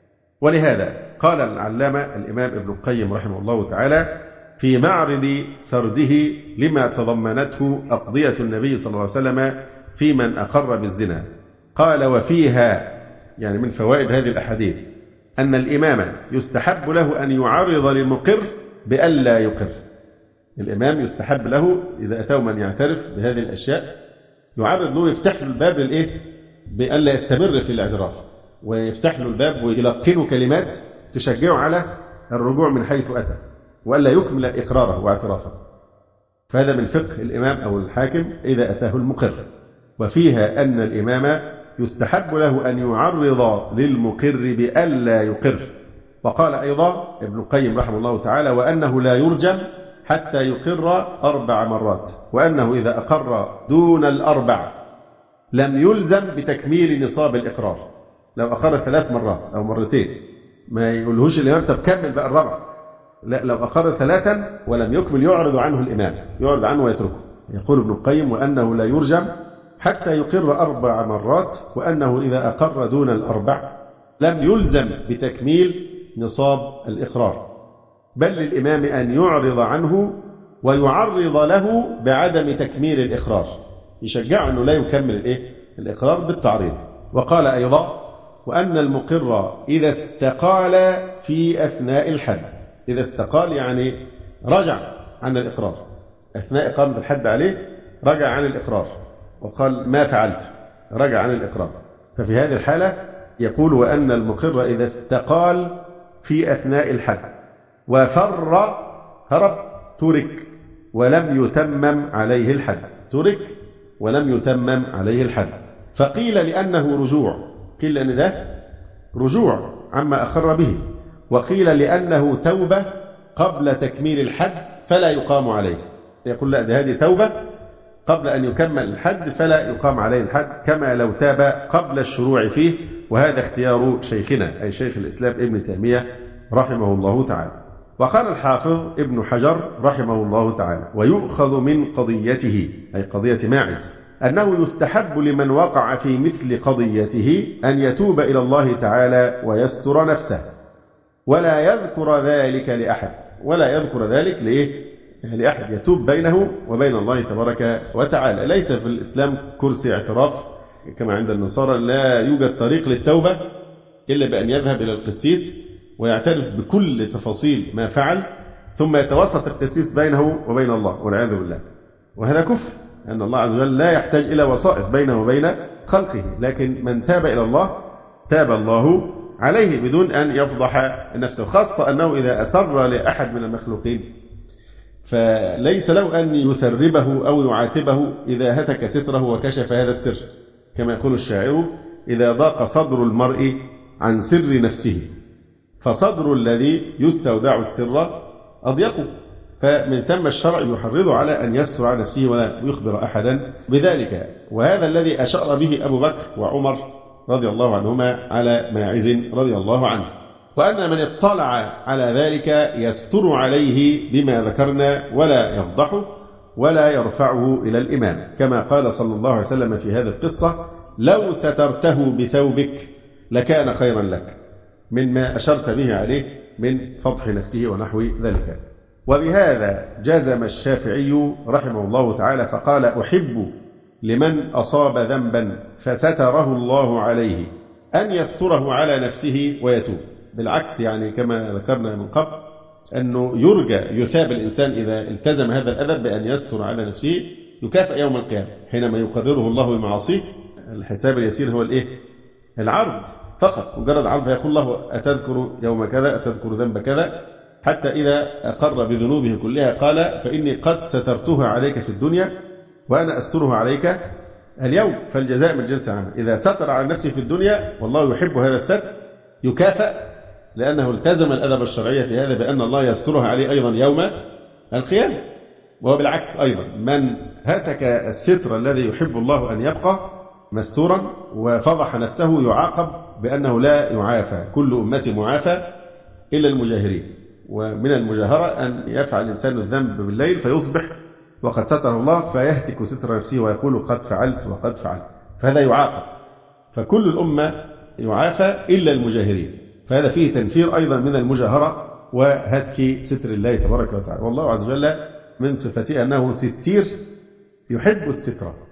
ولهذا قال العلامة الإمام ابن القيم رحمه الله تعالى في معرض سرده لما تضمنته أقضية النبي صلى الله عليه وسلم في من أقر بالزنا، قال وفيها، يعني من فوائد هذه الأحاديث، أن الإمام يستحب له أن يعرض للمقر بألا يقر. الإمام يستحب له إذا أتاه من يعترف بهذه الأشياء يعرض له، يفتح له الباب الإيه؟ بألا يستمر في الاعتراف، ويفتح له الباب ويلقنه كلمات تشجعه على الرجوع من حيث أتى، وألا يكمل إقراره واعترافه. فهذا من فقه الإمام أو الحاكم إذا أتاه المقر. وفيها أن الإمام يستحب له أن يعرض للمقر بألا يقر. وقال أيضا ابن القيم رحمه الله تعالى: وأنه لا يرجم حتى يقر أربع مرات، وأنه إذا أقر دون الأربع لم يلزم بتكميل نصاب الإقرار. لو أقر ثلاث مرات أو مرتين ما يقولهوش الإمام طب كمل بقى الرابع، لا، لو أقر ثلاثا ولم يكمل يعرض عنه الإمام، يعرض عنه ويتركه. يقول ابن القيم: وأنه لا يرجم حتى يقر أربع مرات، وأنه إذا أقر دون الأربع لم يلزم بتكميل نصاب الإقرار، بل للإمام أن يعرض عنه ويعرض له بعدم تكميل الإقرار، يشجع أنه لا يكمل الإيه؟ الإقرار بالتعريض. وقال أيضا: وأن المقر إذا استقال في أثناء الحد، إذا استقال يعني رجع عن الإقرار أثناء إقامة الحد عليه، رجع عن الإقرار وقال ما فعلت، رجع عن الإقرار، ففي هذه الحالة يقول: وأن المقر إذا استقال في أثناء الحد وفر، هرب، ترك ولم يتمم عليه الحد، ترك ولم يتمم عليه الحد. فقيل لأنه رجوع، قيل لأن ده رجوع عما أقر به، وقيل لأنه توبة قبل تكميل الحد فلا يقام عليه. يقول لا، ده هذه توبة قبل أن يكمل الحد فلا يقام عليه الحد، كما لو تاب قبل الشروع فيه. وهذا اختيار شيخنا أي شيخ الإسلام ابن تيمية رحمه الله تعالى. وقال الحافظ ابن حجر رحمه الله تعالى: ويؤخذ من قضيته أي قضية ماعز أنه يستحب لمن وقع في مثل قضيته أن يتوب إلى الله تعالى ويستر نفسه، ولا يذكر ذلك لأحد، ولا يذكر ذلك لإيه؟ لأحد، يتوب بينه وبين الله تبارك وتعالى. ليس في الإسلام كرسي اعتراف كما عند النصارى، لا يوجد طريق للتوبة إلا بأن يذهب إلى القسيس ويعترف بكل تفاصيل ما فعل، ثم يتوسط القسيس بينه وبين الله والعياذ بالله. وهذا كفر، أن الله عز وجل لا يحتاج إلى وسائط بينه وبين خلقه، لكن من تاب إلى الله تاب الله عليه بدون أن يفضح نفسه، خاصة أنه إذا أسر لأحد من المخلوقين فليس له أن يثربه أو يعاتبه إذا هتك ستره وكشف هذا السر، كما يقول الشاعر: إذا ضاق صدر المرء عن سر نفسه فصدر الذي يستودع السر أضيق. فمن ثم الشرع يحرض على أن يستر على نفسه ولا يخبر أحدا بذلك. وهذا الذي أشار به أبو بكر وعمر رضي الله عنهما على ماعز رضي الله عنه. وأن من اطلع على ذلك يستر عليه بما ذكرنا ولا يفضحه ولا يرفعه إلى الإمام، كما قال صلى الله عليه وسلم في هذه القصة: لو سترته بثوبك لكان خيرا لك، مما أشرت به عليه من فضح نفسه ونحو ذلك. وبهذا جزم الشافعي رحمه الله تعالى فقال: أحب لمن أصاب ذنبا فستره الله عليه أن يستره على نفسه ويتوب. بالعكس، يعني كما ذكرنا من قبل أنه يرجى يثاب الإنسان إذا التزم هذا الأدب بأن يستر على نفسه، يكافئ يوم القيامة حينما يقرره الله بمعاصيه. الحساب اليسير هو الإيه؟ العرض فقط، مجرد عرض يقول الله: أتذكر يوم كذا، أتذكر ذنب كذا، حتى إذا أقر بذنوبه كلها قال: فإني قد سترتها عليك في الدنيا وأنا أسترها عليك اليوم، فالجزاء من جنس العمل. إذا ستر على نفسه في الدنيا والله يحب هذا الستر يكافأ، لأنه التزم الأدب الشرعي في هذا بأن الله يسترها عليه أيضا يوم القيامة. وهو بالعكس أيضا، من هتك الستر الذي يحب الله أن يبقى مستورا وفضح نفسه يعاقب بأنه لا يعافى، كل أمتي معافى إلا المجاهرين. ومن المجاهرة أن يفعل الإنسان الذنب بالليل فيصبح وقد ستر الله فيهتك ستر نفسه ويقول قد فعلت وقد فعلت، فهذا يعاقب. فكل الأمة يعافى إلا المجاهرين، فهذا فيه تنفير أيضا من المجاهرة وهتك ستر الله تبارك وتعالى. والله عز وجل من صفته أنه ستير يحب الستر،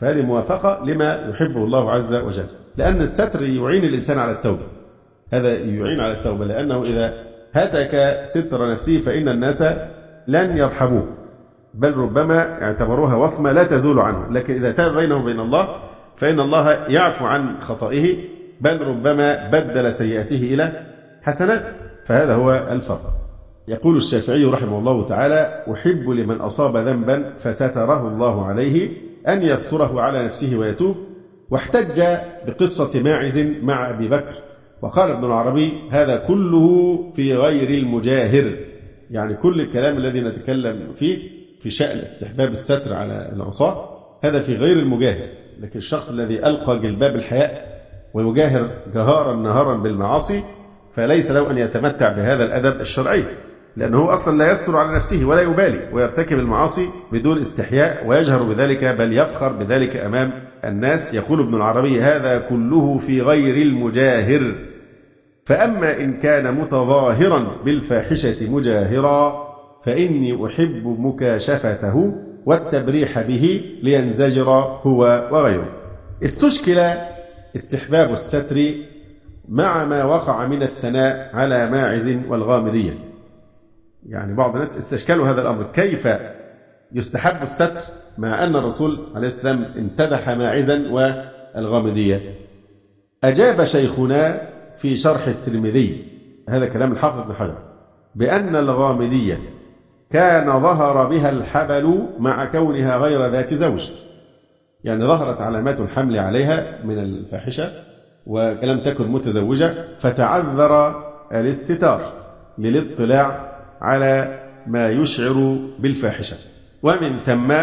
فهذه موافقة لما يحبه الله عز وجل، لأن الستر يعين الإنسان على التوبة، هذا يعين على التوبة، لأنه إذا هتك ستر نفسه فإن الناس لن يرحموه، بل ربما اعتبروها وصمة لا تزول عنه. لكن إذا تاب بينه وبين الله فإن الله يعفو عن خطئه، بل ربما بدل سيئته إلى حسنات، فهذا هو الفرق. يقول الشافعي رحمه الله تعالى: أحب لمن أصاب ذنبا فستره الله عليه أن يستره على نفسه ويتوب. واحتج بقصة ماعز مع أبي بكر، وقال ابن العربي: هذا كله في غير المجاهر، يعني كل الكلام الذي نتكلم فيه في شأن استحباب الستر على العصاة هذا في غير المجاهر. لكن الشخص الذي ألقى جلباب الحياء ويجاهر جهارا نهارا بالمعاصي فليس له أن يتمتع بهذا الأدب الشرعي، لأنه أصلا لا يستر على نفسه ولا يبالي، ويرتكب المعاصي بدون استحياء ويجهر بذلك، بل يفخر بذلك أمام الناس. يقول ابن العربي: هذا كله في غير المجاهر. فأما إن كان متظاهرا بالفاحشة مجاهرا فإني أحب مكاشفته والتبريح به لينزجر هو وغيره. استشكل استحباب الستر مع ما وقع من الثناء على ماعز والغامدية. يعني بعض الناس استشكلوا هذا الأمر، كيف يستحب الستر مع أن الرسول عليه السلام امتدح ماعزا والغامدية؟ أجاب شيخنا في شرح الترمذي، هذا كلام الحافظ ابن حجر، بأن الغامدية كان ظهر بها الحبل مع كونها غير ذات زوج، يعني ظهرت علامات الحمل عليها من الفاحشة ولم تكن متزوجة، فتعذر الاستتار للاطلاع على ما يشعر بالفاحشة. ومن ثم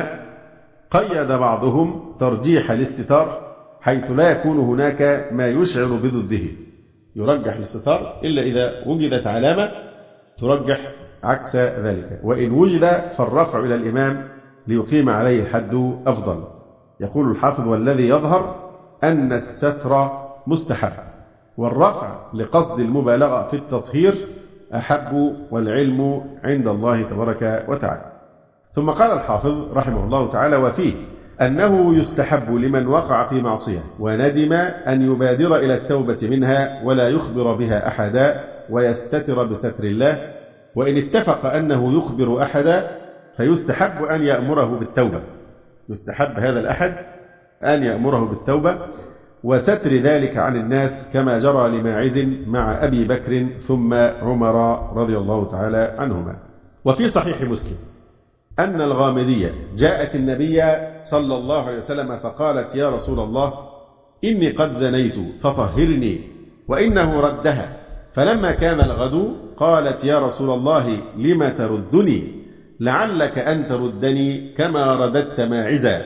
قيد بعضهم ترجيح الاستتار حيث لا يكون هناك ما يشعر بضده، يرجح الاستتار إلا إذا وجدت علامة ترجح عكس ذلك، وإن وجد فالرفع إلى الإمام ليقيم عليه الحد أفضل. يقول الحافظ: والذي يظهر أن الستر مستحب، والرفع لقصد المبالغة في التطهير أحب، والعلم عند الله تبارك وتعالى. ثم قال الحافظ رحمه الله تعالى: وفيه أنه يستحب لمن وقع في معصية وندم أن يبادر إلى التوبة منها ولا يخبر بها أحدا ويستتر بستر الله، وإن اتفق أنه يخبر أحدا فيستحب أن يأمره بالتوبة، يستحب هذا الأحد أن يأمره بالتوبة وستر ذلك عن الناس، كما جرى لماعز مع أبي بكر ثم عمر رضي الله تعالى عنهما. وفي صحيح مسلم أن الغامدية جاءت النبي صلى الله عليه وسلم فقالت: يا رسول الله، إني قد زنيت فطهرني، وإنه ردها. فلما كان الغد قالت: يا رسول الله، لم تردني؟ لعلك أن تردني كما رددت ماعزا،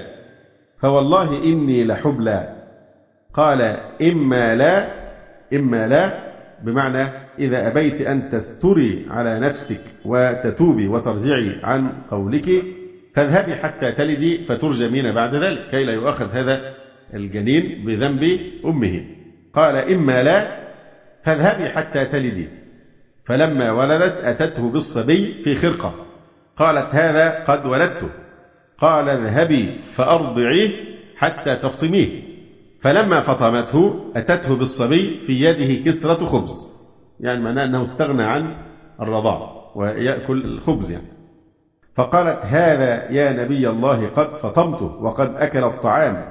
فوالله إني لحبلى. قال: إما لا إما لا، بمعنى إذا أبيت أن تستري على نفسك وتتوبي وترجعي عن قولك فاذهبي حتى تلدي فترجمين بعد ذلك، كي لا يؤخذ هذا الجنين بذنب أمه. قال: إما لا، فاذهبي حتى تلدي. فلما ولدت أتته بالصبي في خرقة، قالت: هذا قد ولدته. قال: اذهبي فأرضعيه حتى تفطميه. فلما فطمته أتته بالصبي في يده كسرة خبز، يعني معناه أنه استغنى عن الرضاع ويأكل الخبز يعني. فقالت: هذا يا نبي الله قد فطمته وقد أكل الطعام.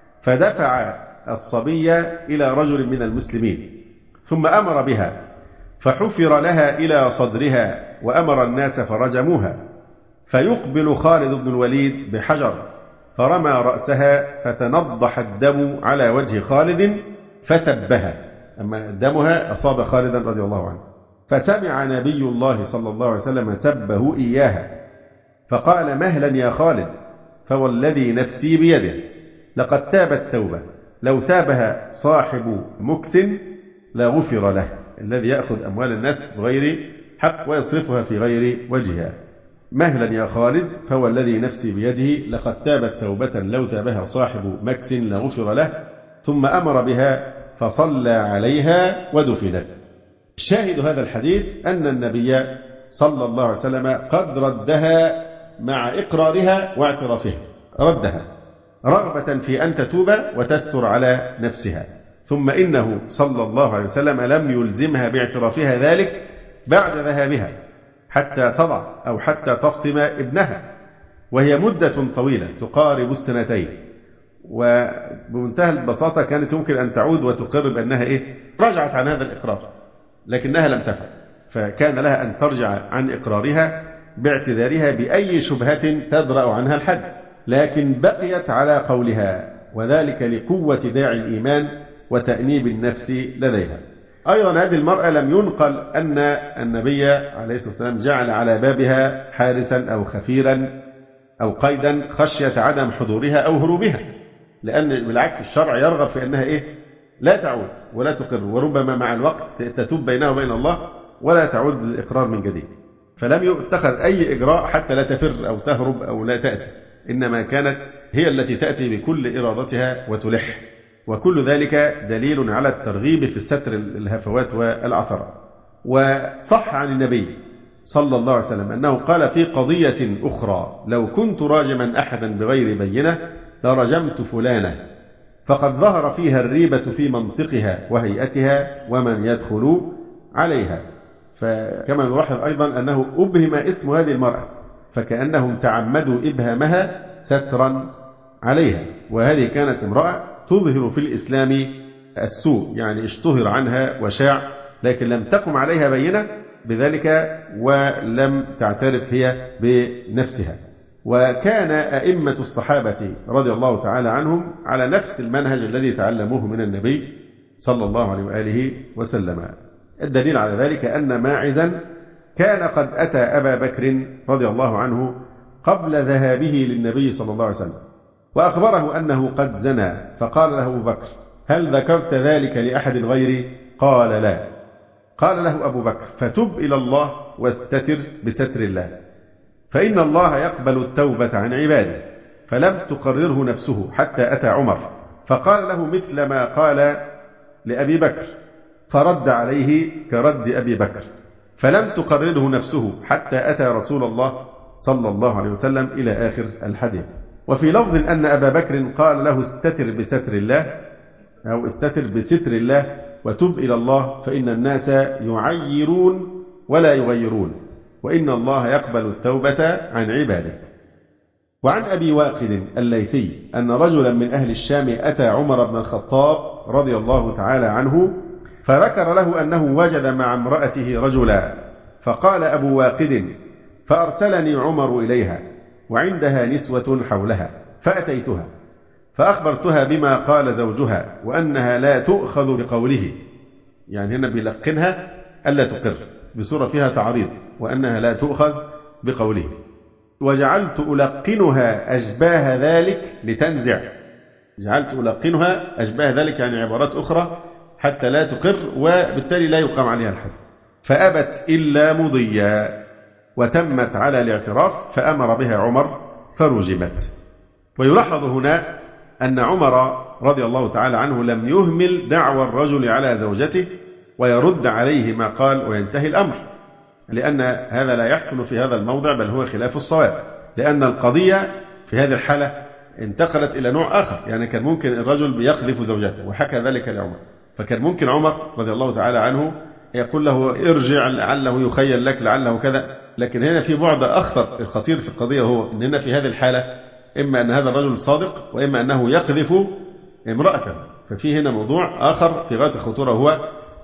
فدفع الصبي إلى رجل من المسلمين ثم أمر بها، فحفر لها إلى صدرها وأمر الناس فرجموها. فيقبل خالد بن الوليد بحجر فرمى رأسها فتنضح الدم على وجه خالد فسبها، أما دمها أصاب خالدا رضي الله عنه. فسمع نبي الله صلى الله عليه وسلم سبه إياها فقال: مهلا يا خالد، فوالذي نفسي بيده لقد تابت توبة لو تابها صاحب مكس لغفر له، الذي يأخذ أموال الناس بغير حق ويصرفها في غير وجهها. مهلا يا خالد، فهو الذي نفسي بيده لقد تابت توبة لو تابها صاحب مكس لغفر له. ثم أمر بها فصلى عليها ودفنت. شاهد هذا الحديث أن النبي صلى الله عليه وسلم قد ردها مع إقرارها واعترافها، ردها رغبة في أن تتوب وتستر على نفسها. ثم إنه صلى الله عليه وسلم لم يلزمها باعترافها ذلك بعد ذهابها حتى تضع أو حتى تفطم ابنها، وهي مدة طويلة تقارب السنتين، وبمنتهى البساطة كانت يمكن أن تعود وتقر بأنها إيه؟ رجعت عن هذا الإقرار، لكنها لم تفعل، فكان لها أن ترجع عن إقرارها باعتذارها بأي شبهة تدرأ عنها الحد، لكن بقيت على قولها، وذلك لقوة داعي الإيمان وتأنيب النفس لديها. أيضا هذه المرأة لم ينقل أن النبي عليه الصلاة والسلام جعل على بابها حارسا أو خفيرا أو قيدا خشية عدم حضورها أو هروبها، لأن بالعكس الشرع يرغب في أنها إيه؟ لا تعود ولا تقر، وربما مع الوقت تتوب بينها وبين الله ولا تعود للإقرار من جديد. فلم يتخذ أي إجراء حتى لا تفر أو تهرب أو لا تأتي، إنما كانت هي التي تأتي بكل إرادتها وتلح، وكل ذلك دليل على الترغيب في ستر الهفوات والعثرات. وصح عن النبي صلى الله عليه وسلم أنه قال في قضية أخرى: لو كنت راجما أحدا بغير بينة لرجمت فلانة، فقد ظهر فيها الريبة في منطقها وهيئتها ومن يدخل عليها. فكما نلاحظ أيضا أنه أبهم اسم هذه المرأة، فكأنهم تعمدوا إبهامها سترا عليها، وهذه كانت امرأة تظهر في الإسلام السوء، يعني اشتهر عنها وشاع، لكن لم تقم عليها بينة بذلك ولم تعترف هي بنفسها. وكان أئمة الصحابة رضي الله تعالى عنهم على نفس المنهج الذي تعلموه من النبي صلى الله عليه وآله وسلم. الدليل على ذلك أن ماعزا كان قد أتى أبا بكر رضي الله عنه قبل ذهابه للنبي صلى الله عليه وسلم وأخبره أنه قد زنى، فقال له أبو بكر: هل ذكرت ذلك لأحد غيري؟ قال: لا. قال له أبو بكر: فتب إلى الله واستتر بستر الله، فإن الله يقبل التوبة عن عباده. فلم تقرره نفسه حتى أتى عمر فقال له مثل ما قال لأبي بكر، فرد عليه كرد أبي بكر. فلم تقرره نفسه حتى أتى رسول الله صلى الله عليه وسلم إلى آخر الحديث. وفي لفظ أن أبا بكر قال له: استتر بستر الله، أو استتر بستر الله وتب إلى الله، فإن الناس يعيرون ولا يغيرون، وإن الله يقبل التوبة عن عباده. وعن أبي واقد الليثي أن رجلا من أهل الشام أتى عمر بن الخطاب رضي الله تعالى عنه فذكر له أنه وجد مع امرأته رجلا، فقال أبو واقد: فأرسلني عمر إليها وعندها نسوة حولها، فأتيتها فأخبرتها بما قال زوجها وأنها لا تؤخذ بقوله، يعني هنا بيلقنها ألا تقر بصورة فيها تعريض، وأنها لا تؤخذ بقوله، وجعلت ألقنها أشباه ذلك لتنزع، جعلت ألقنها أشباه ذلك يعني عبارات أخرى حتى لا تقر وبالتالي لا يقام عليها الحد، فأبت إلا مضيا، وتمت على الاعتراف فأمر بها عمر فرجمت. ويلاحظ هنا أن عمر رضي الله تعالى عنه لم يهمل دعوى الرجل على زوجته ويرد عليه ما قال وينتهي الأمر، لأن هذا لا يحصل في هذا الموضع، بل هو خلاف الصواب، لأن القضية في هذه الحالة انتقلت إلى نوع آخر. يعني كان ممكن الرجل بيقذف زوجته وحكى ذلك لعمر، فكان ممكن عمر رضي الله تعالى عنه يقول له: ارجع لعله يخيل لك لعله كذا. لكن هنا في بعد أخطر الخطير في القضية، هو أن هنا في هذه الحالة إما أن هذا الرجل صادق وإما أنه يقذف امرأته، ففي هنا موضوع آخر في غاية الخطورة هو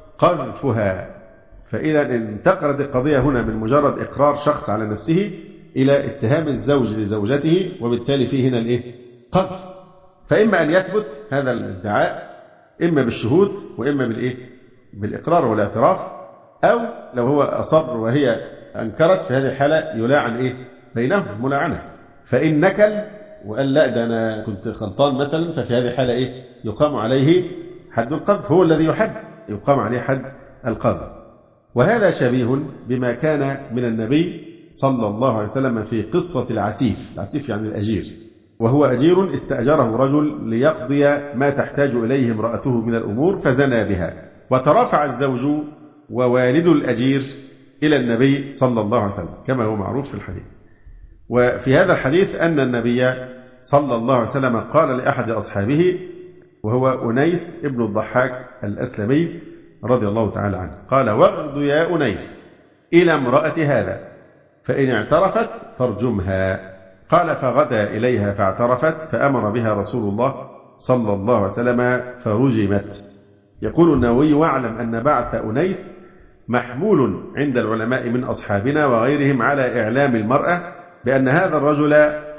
قذفها. فإذا انتقلت القضية هنا من مجرد إقرار شخص على نفسه إلى اتهام الزوج لزوجته، وبالتالي فيه هنا الإيه؟ قذف. فإما أن يثبت هذا الادعاء إما بالشهود وإما بالإيه؟ بالإقرار والاعتراف، أو لو هو أصر وهي أنكرت في هذه الحالة يلاعن إيه؟ بينهم ملاعنة. فإن نكل وقال لا ده أنا كنت غلطان مثلا، ففي هذه الحالة إيه؟ يقام عليه حد القذف، هو الذي يحد، يقام عليه حد القذف. وهذا شبيه بما كان من النبي صلى الله عليه وسلم في قصة العسيف. العسيف يعني الأجير، وهو أجير استأجره رجل ليقضي ما تحتاج إليه امرأته من الأمور فزنى بها، وترافع الزوج ووالد الأجير إلى النبي صلى الله عليه وسلم كما هو معروف في الحديث. وفي هذا الحديث أن النبي صلى الله عليه وسلم قال لأحد أصحابه وهو أنيس ابن الضحاك الأسلمي رضي الله تعالى عنه، قال: واغد يا أنيس إلى امرأة هذا، فإن اعترفت فارجمها. قال: فغدا إليها فاعترفت، فأمر بها رسول الله صلى الله عليه وسلم فرجمت. يقول النووي: واعلم أن بعث أنيس محمول عند العلماء من أصحابنا وغيرهم على إعلام المرأة بأن هذا الرجل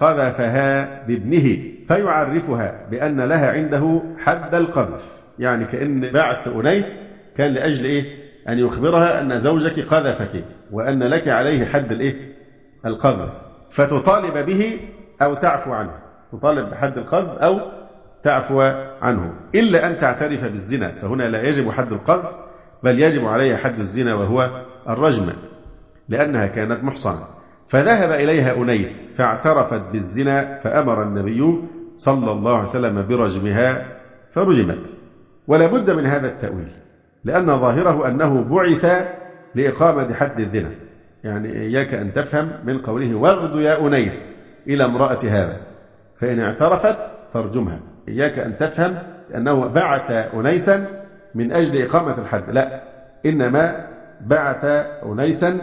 قذفها بابنه، فيعرفها بأن لها عنده حد القذف. يعني كأن بعث أنيس كان لأجل إيه؟ أن يخبرها أن زوجك قذفك وأن لك عليه حد الإيه؟ القذف، فتطالب به أو تعفو عنه، تطالب بحد القذف أو تعفو عنه، إلا أن تعترف بالزنا، فهنا لا يجب حد القذف بل يجب عليها حد الزنا وهو الرجم، لأنها كانت محصنة. فذهب إليها أنيس فاعترفت بالزنا، فأمر النبي صلى الله عليه وسلم برجمها فرجمت. ولا بد من هذا التأويل، لأن ظاهره أنه بعث لإقامة حد الزنا. يعني إياك أن تفهم من قوله: واغد يا أنيس إلى امرأة هذا، فإن اعترفت فارجمها. إياك أن تفهم أنه بعث أنيسا من أجل إقامة الحد، لا، إنما بعث أنيسا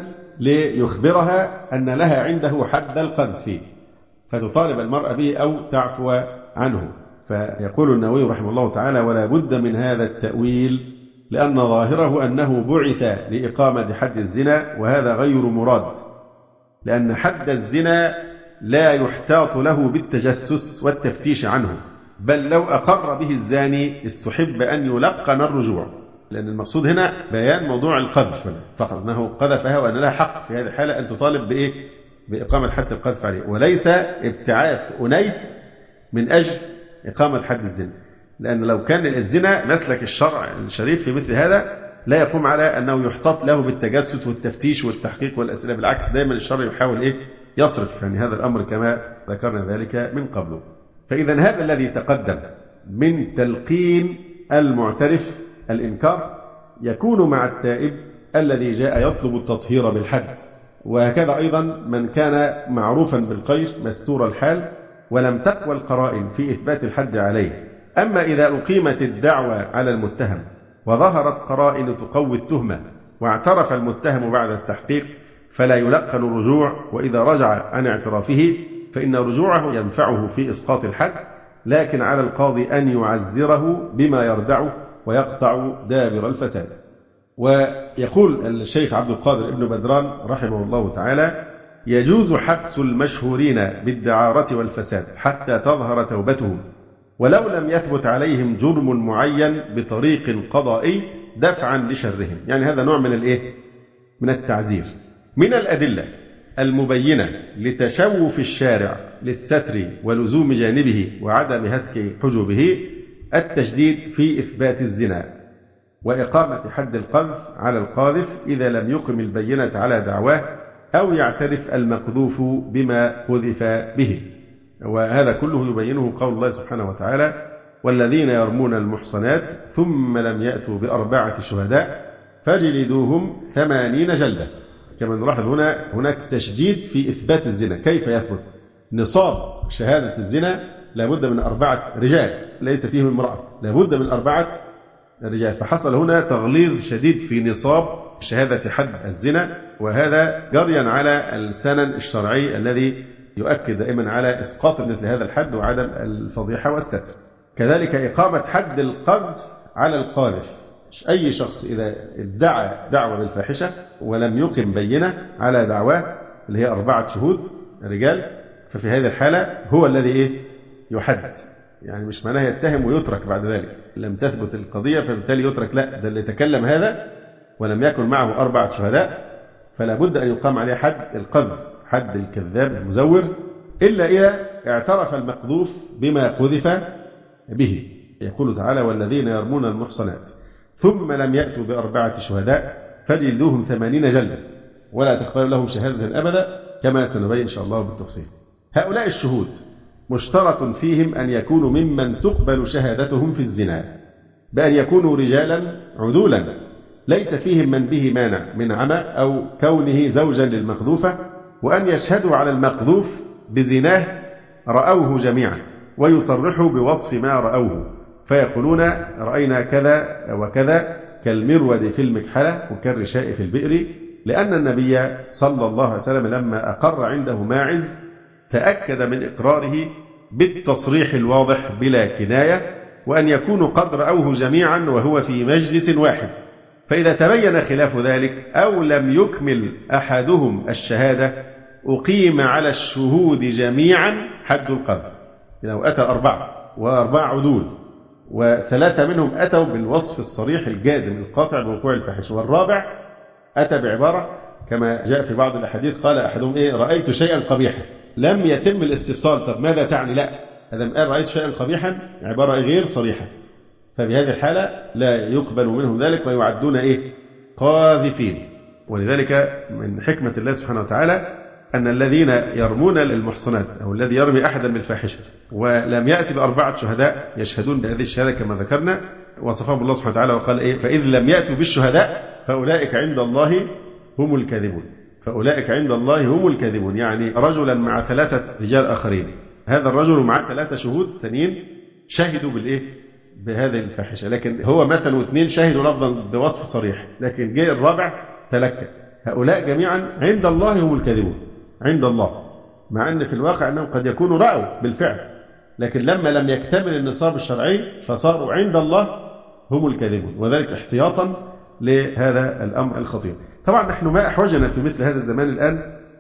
ليخبرها أن لها عنده حد القذف، فتطالب المرأة به أو تعفو عنه. فيقول النووي رحمه الله تعالى: ولا بد من هذا التأويل، لأن ظاهره أنه بعث لإقامة حد الزنا، وهذا غير مراد، لأن حد الزنا لا يحتاط له بالتجسس والتفتيش عنه، بل لو أقر به الزاني استحب أن يلقن الرجوع، لأن المقصود هنا بيان موضوع القذف فقط، أنه قذفها وأن لها حق في هذه الحالة أن تطالب بإيه؟ بإقامة حد القذف عليه، وليس ابتعاث أنيس من أجل إقامة حد الزنا. لأن لو كان الزنا مسلك الشرع الشريف في مثل هذا لا يقوم على أنه يحتاط له بالتجسس والتفتيش والتحقيق والأسئلة، بالعكس دائما الشرع يحاول إيه؟ يصرف يعني هذا الأمر كما ذكرنا ذلك من قبل. فإذا هذا الذي تقدم من تلقين المعترف الإنكار يكون مع التائب الذي جاء يطلب التطهير بالحد، وهكذا أيضا من كان معروفا بالخير مستور الحال ولم تقوى القرائن في إثبات الحد عليه. أما إذا أقيمت الدعوة على المتهم وظهرت قرائن تقوي التهمة واعترف المتهم بعد التحقيق فلا يلقن الرجوع، وإذا رجع عن اعترافه فإن رجوعه ينفعه في إسقاط الحد، لكن على القاضي أن يعزره بما يردعه ويقطع دابر الفساد. ويقول الشيخ عبد القادر ابن بدران رحمه الله تعالى: يجوز حبس المشهورين بالدعارة والفساد حتى تظهر توبتهم، ولو لم يثبت عليهم جرم معين بطريق قضائي دفعا لشرهم. يعني هذا نوع من الإيه؟ من التعزير. من الأدلة المبينة لتشوف الشارع للستر ولزوم جانبه وعدم هتك حجبه التشديد في إثبات الزنا وإقامة حد القذف على القاذف إذا لم يقم البينة على دعواه أو يعترف المقذوف بما قذف به. وهذا كله يبينه قول الله سبحانه وتعالى: والذين يرمون المحصنات ثم لم يأتوا بأربعة شهداء فجلدوهم ثمانين جلدة. كما نلاحظ هنا هناك تشديد في إثبات الزنا. كيف يثبت؟ نصاب شهادة الزنا لابد من أربعة رجال ليس فيهم امرأة، لابد من أربعة رجال، فحصل هنا تغليظ شديد في نصاب شهادة حد الزنا، وهذا جريا على السنن الشرعي الذي يؤكد دائما على إسقاط مثل هذا الحد وعدم الفضيحة والستر. كذلك إقامة حد القذف على القاذف. أي شخص إذا ادعى دعوة بالفاحشة ولم يقم بينة على دعواه اللي هي أربعة شهود رجال، ففي هذه الحالة هو الذي إيه؟ يحد. يعني مش معناه يتهم ويترك بعد ذلك، لم تثبت القضية فبالتالي يترك، لا، ده اللي تكلم هذا ولم يكن معه أربعة شهداء فلا بد أن يقام عليه حد القذف، حد الكذاب المزور، إلا إذا اعترف المقذوف بما قذف به. يقول تعالى: والذين يرمون المحصنات ثم لم يأتوا بأربعة شهداء فجلدوهم ثمانين جلدة ولا تقبل لهم شهادة أبدا، كما سنبين إن شاء الله بالتفصيل. هؤلاء الشهود مشترط فيهم أن يكونوا ممن تقبل شهادتهم في الزنا، بأن يكونوا رجالا عدولا ليس فيهم من به مانع من عمى أو كونه زوجا للمقذوفة، وأن يشهدوا على المقذوف بزناه رأوه جميعا ويصرحوا بوصف ما رأوه فيقولون رأينا كذا وكذا كالمرود في المكحلة وكالرشاء في البئر، لأن النبي صلى الله عليه وسلم لما أقر عنده ماعز تأكد من إقراره بالتصريح الواضح بلا كناية، وأن يكونوا قد رأوه جميعا وهو في مجلس واحد. فإذا تبين خلاف ذلك أو لم يكمل أحدهم الشهادة أقيم على الشهود جميعا حد القذف. لو أتى أربعة وأربعة عدول وثلاثة منهم أتوا بالوصف الصريح الجازم القاطع بوقوع الفاحشة، والرابع أتى بعبارة كما جاء في بعض الأحاديث قال أحدهم إيه رأيت شيئا قبيحا، لم يتم الاستفسار طب ماذا تعني، لا هذا قال رأيت شيئا قبيحا عبارة غير صريحة، فبهذه الحالة لا يقبل منهم ذلك ويعدون إيه قاذفين. ولذلك من حكمة الله سبحانه وتعالى أن الذين يرمون المحصنات أو الذي يرمي أحدا بالفاحشة ولم يأتي بأربعة شهداء يشهدون بهذه الشهادة كما ذكرنا وصفهم الله سبحانه وتعالى وقال إيه فإذ لم يأتوا بالشهداء فأولئك عند الله هم الكاذبون. فأولئك عند الله هم الكاذبون، يعني رجلا مع ثلاثة رجال آخرين، هذا الرجل مع ثلاثة شهود ثانيين شهدوا بالإيه بهذه الفاحشة، لكن هو مثلا واثنين شهدوا لفظا بوصف صريح، لكن جاء الرابع تلكى. هؤلاء جميعا عند الله هم الكاذبون عند الله، مع أن في الواقع أنهم قد يكونوا رأوا بالفعل، لكن لما لم يكتمل النصاب الشرعي فصاروا عند الله هم الكاذبون، وذلك احتياطا لهذا الأمر الخطير. طبعا نحن ما أحوجنا في مثل هذا الزمان الآن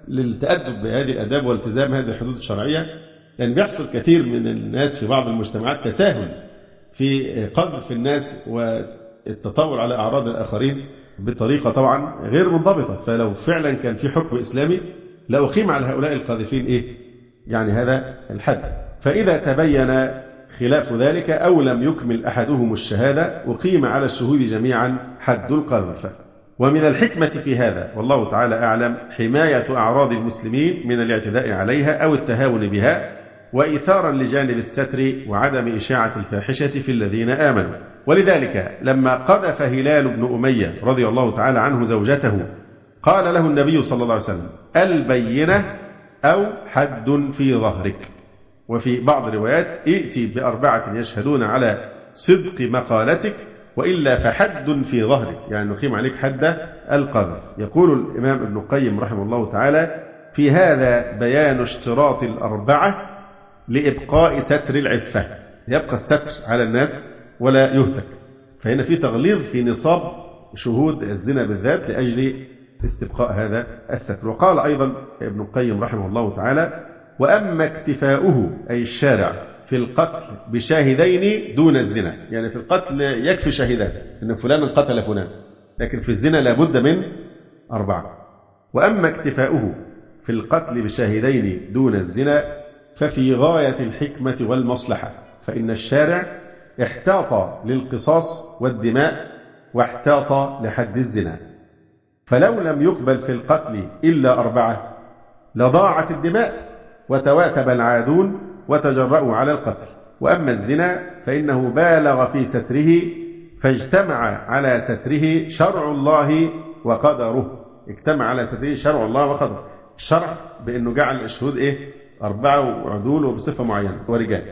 للتأدب بهذه الآداب والالتزام هذه الحدود الشرعية، لأن بيحصل كثير من الناس في بعض المجتمعات تساهل في قذف الناس والتطاول على أعراض الآخرين بطريقة طبعا غير منضبطة، فلو فعلا كان في حكم إسلامي لأقيم على هؤلاء القاذفين إيه يعني هذا الحد. فإذا تبين خلاف ذلك أو لم يكمل أحدهم الشهادة أقيم على الشهود جميعا حد القذف. ومن الحكمة في هذا والله تعالى أعلم حماية أعراض المسلمين من الاعتداء عليها أو التهاون بها، وإيثارا لجانب الستر وعدم إشاعة الفاحشة في الذين آمنوا. ولذلك لما قذف هلال بن أمية رضي الله تعالى عنه زوجته قال له النبي صلى الله عليه وسلم البينة أو حد في ظهرك. وفي بعض الروايات ائتي بأربعة يشهدون على صدق مقالتك وإلا فحد في ظهرك، يعني نقيم عليك حد القذف. يقول الإمام ابن القيم رحمه الله تعالى في هذا بيان اشتراط الأربعة لإبقاء ستر العفة، يبقى الستر على الناس ولا يهتك. فهنا في تغليظ في نصاب شهود الزنا بالذات لأجل استبقاء هذا الستر. وقال أيضا ابن القيم رحمه الله تعالى وأما اكتفاؤه أي الشارع في القتل بشاهدين دون الزنا، يعني في القتل يكفي شاهدان أن فلان قتل فلان، لكن في الزنا لابد من أربعة. وأما اكتفاؤه في القتل بشاهدين دون الزنا ففي غاية الحكمة والمصلحة، فإن الشارع احتاط للقصاص والدماء واحتاط لحد الزنا، فلو لم يقبل في القتل إلا أربعة لضاعت الدماء وتواثب العادون وتجرؤوا على القتل. وأما الزنا فإنه بالغ في ستره فاجتمع على ستره شرع الله وقدره، اجتمع على ستره شرع الله وقدره. الشرع بأنه جعل الشهود إيه أربعة وعدول وبصفة معينة ورجال،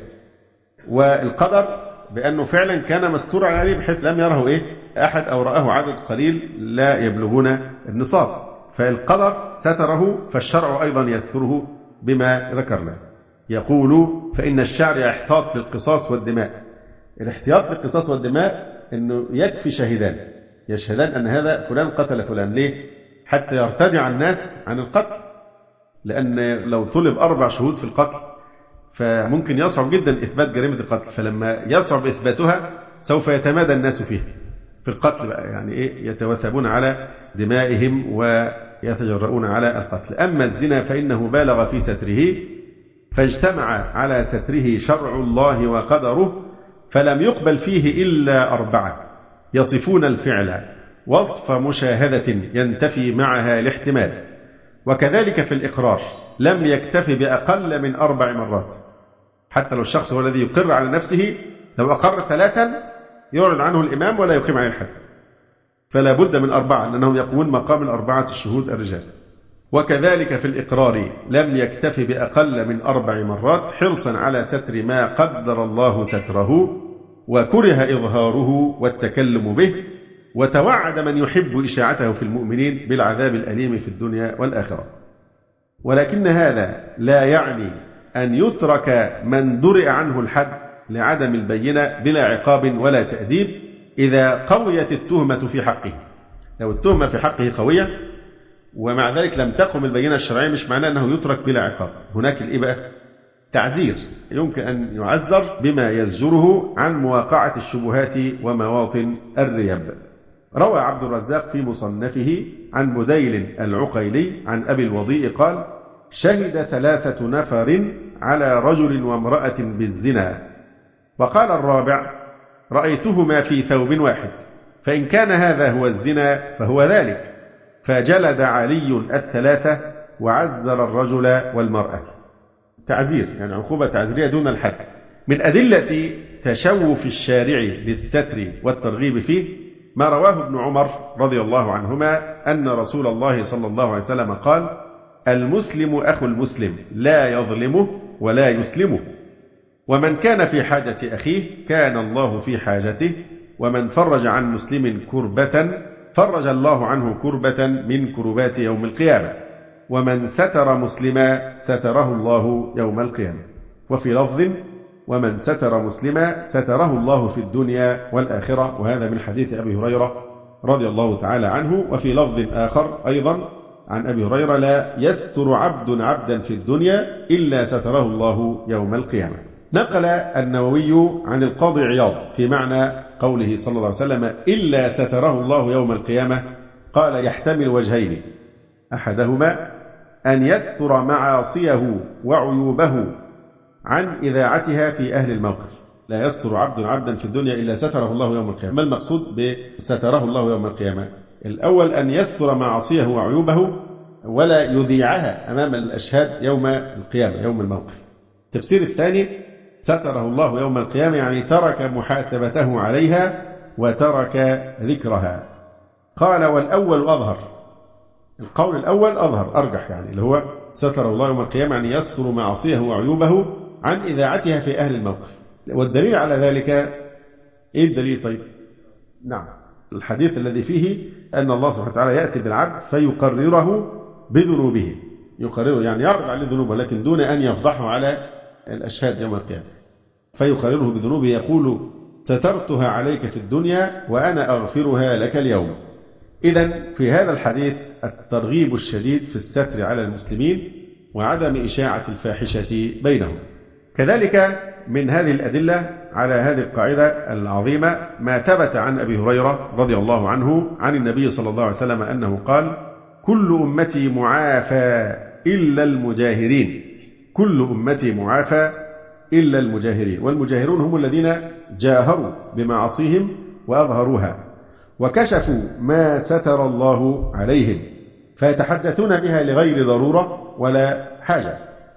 والقدر بأنه فعلا كان مستورا عليه بحيث لم يره إيه أحد أو رآه عدد قليل لا يبلغون النصاب، فالقدر ستره فالشرع أيضا يستره بما ذكرنا. يقول فإن الشرع احتاط للقصاص والدماء. الاحتياط للقصاص والدماء أنه يكفي شاهدان يشهدان أن هذا فلان قتل فلان، ليه؟ حتى يرتدع الناس عن القتل، لأن لو طلب أربع شهود في القتل فممكن يصعب جدا إثبات جريمة القتل، فلما يصعب إثباتها سوف يتمادى الناس فيه في القتل بقى، يعني إيه يتوثبون على دمائهم ويتجرؤون على القتل. أما الزنا فإنه بالغ في ستره فاجتمع على ستره شرع الله وقدره فلم يقبل فيه إلا أربعة يصفون الفعل وصف مشاهدة ينتفي معها الاحتمال. وكذلك في الإقرار لم يكتفي بأقل من أربع مرات، حتى لو الشخص هو الذي يقر على نفسه لو أقر ثلاثا يعلن عنه الإمام ولا يقيم عليه الحد، فلا بد من أربعة لأنهم يقومون مقام الأربعة الشهود الرجال. وكذلك في الإقرار لم يكتف بأقل من أربع مرات حرصا على ستر ما قدر الله ستره وكره إظهاره والتكلم به، وتوعد من يحب إشاعته في المؤمنين بالعذاب الأليم في الدنيا والآخرة. ولكن هذا لا يعني أن يترك من درئ عنه الحد لعدم البينة بلا عقاب ولا تأديب إذا قويت التهمة في حقه. لو التهمة في حقه قوية ومع ذلك لم تقم البينة الشرعية مش معناه أنه يترك بلا عقاب، هناك الإبقى تعزير، يمكن أن يعزر بما يزجره عن مواقعة الشبهات ومواطن الريب. روى عبد الرزاق في مصنفه عن بديل العقيلي عن أبي الوضيء قال: شهد ثلاثة نفر على رجل وامرأة بالزنا، وقال الرابع: رأيتهما في ثوب واحد، فإن كان هذا هو الزنا فهو ذلك. فجلد علي الثلاثة وعزر الرجل والمرأة. تعزير يعني عقوبة تعزيرية دون الحد. من أدلة تشوف الشارع للستر والترغيب فيه ما رواه ابن عمر رضي الله عنهما أن رسول الله صلى الله عليه وسلم قال: المسلم أخو المسلم لا يظلمه ولا يسلمه، ومن كان في حاجة أخيه كان الله في حاجته، ومن فرج عن مسلم كربة فرج الله عنه كربة من كربات يوم القيامة، ومن ستر مسلما ستره الله يوم القيامة. وفي لفظ: ومن ستر مسلما ستره الله في الدنيا والآخرة، وهذا من حديث أبي هريرة رضي الله تعالى عنه. وفي لفظ آخر أيضا عن أبي هريرة: لا يستر عبد عبدا في الدنيا إلا ستره الله يوم القيامة. نقل النووي عن القاضي عياض في معنى قوله صلى الله عليه وسلم: إلا ستره الله يوم القيامة، قال: يحتمل وجهين: أحدهما أن يستر معاصيه وعيوبه عن إذاعتها في أهل الموقف. لا يستر عبد عبدا في الدنيا إلا ستره الله يوم القيامة. ما المقصود بستره الله يوم القيامة؟ الأول أن يستر معاصيه وعيوبه ولا يذيعها أمام الأشهاد يوم القيامة يوم الموقف. التفسير الثاني: ستره الله يوم القيامة يعني ترك محاسبته عليها وترك ذكرها. قال: والأول أظهر. القول الأول أظهر أرجح، يعني اللي هو ستره الله يوم القيامة يعني يستر معاصيه وعيوبه عن إذاعتها في أهل الموقف. والدليل على ذلك إيه الدليل؟ طيب نعم، الحديث الذي فيه أن الله سبحانه وتعالى يأتي بالعبد فيقرره بذنوبه، يقرره يعني يعرض عليه ذنوبه لكن دون أن يفضحه على الأشهاد يوم القيامة، فيقرره بذنوبه يقول: سترتها عليك في الدنيا وأنا أغفرها لك اليوم. إذن في هذا الحديث الترغيب الشديد في الستر على المسلمين وعدم إشاعة الفاحشة بينهم. كذلك من هذه الأدلة على هذه القاعدة العظيمة ما ثبت عن أبي هريرة رضي الله عنه عن النبي صلى الله عليه وسلم أنه قال: كل أمتي معافى إلا المجاهرين. كل أمتي معافى إلا المجاهرين. والمجاهرون هم الذين جاهروا بمعاصيهم وأظهروها وكشفوا ما ستر الله عليهم فيتحدثون بها لغير ضرورة ولا حاجة.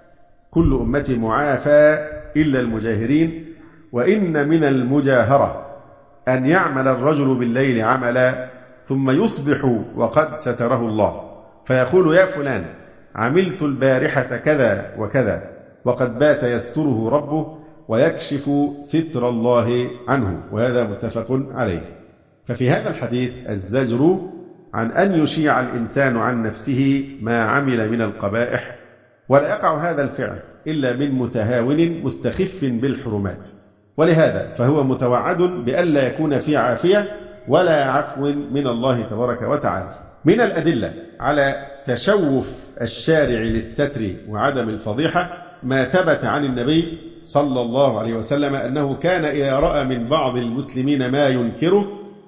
كل أمتي معافى إلا المجاهرين. وإن من المجاهرة أن يعمل الرجل بالليل عملا ثم يصبح وقد ستره الله فيقول: يا فلان عملت البارحة كذا وكذا، وقد بات يستره ربه ويكشف ستر الله عنه، وهذا متفق عليه. ففي هذا الحديث الزجر عن أن يشيع الإنسان عن نفسه ما عمل من القبائح، ولا يقع هذا الفعل إلا من متهاون مستخف بالحرمات، ولهذا فهو متوعد بألا يكون في عافية ولا عفو من الله تبارك وتعالى. من الأدلة على تشوف الشارع للستر وعدم الفضيحة ما ثبت عن النبي صلى الله عليه وسلم أنه كان إذا رأى من بعض المسلمين ما ينكره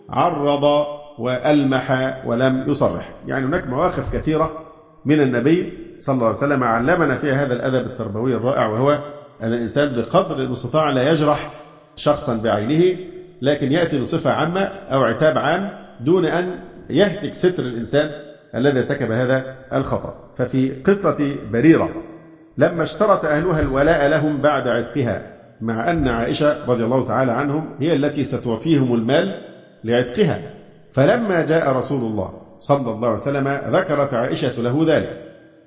عرض وألمح ولم يصرح. يعني هناك مواقف كثيرة من النبي صلى الله عليه وسلم علمنا فيها هذا الأدب التربوي الرائع، وهو أن الإنسان بقدر المستطاع لا يجرح شخصا بعينه، لكن يأتي بصفة عامة أو عتاب عام دون أن يهتك ستر الإنسان الذي ارتكب هذا الخطأ. ففي قصة بريرة لما اشترط أهلها الولاء لهم بعد عتقها، مع أن عائشة رضي الله تعالى عنهم هي التي ستعطيهم المال لعتقها، فلما جاء رسول الله صلى الله عليه وسلم ذكرت عائشة له ذلك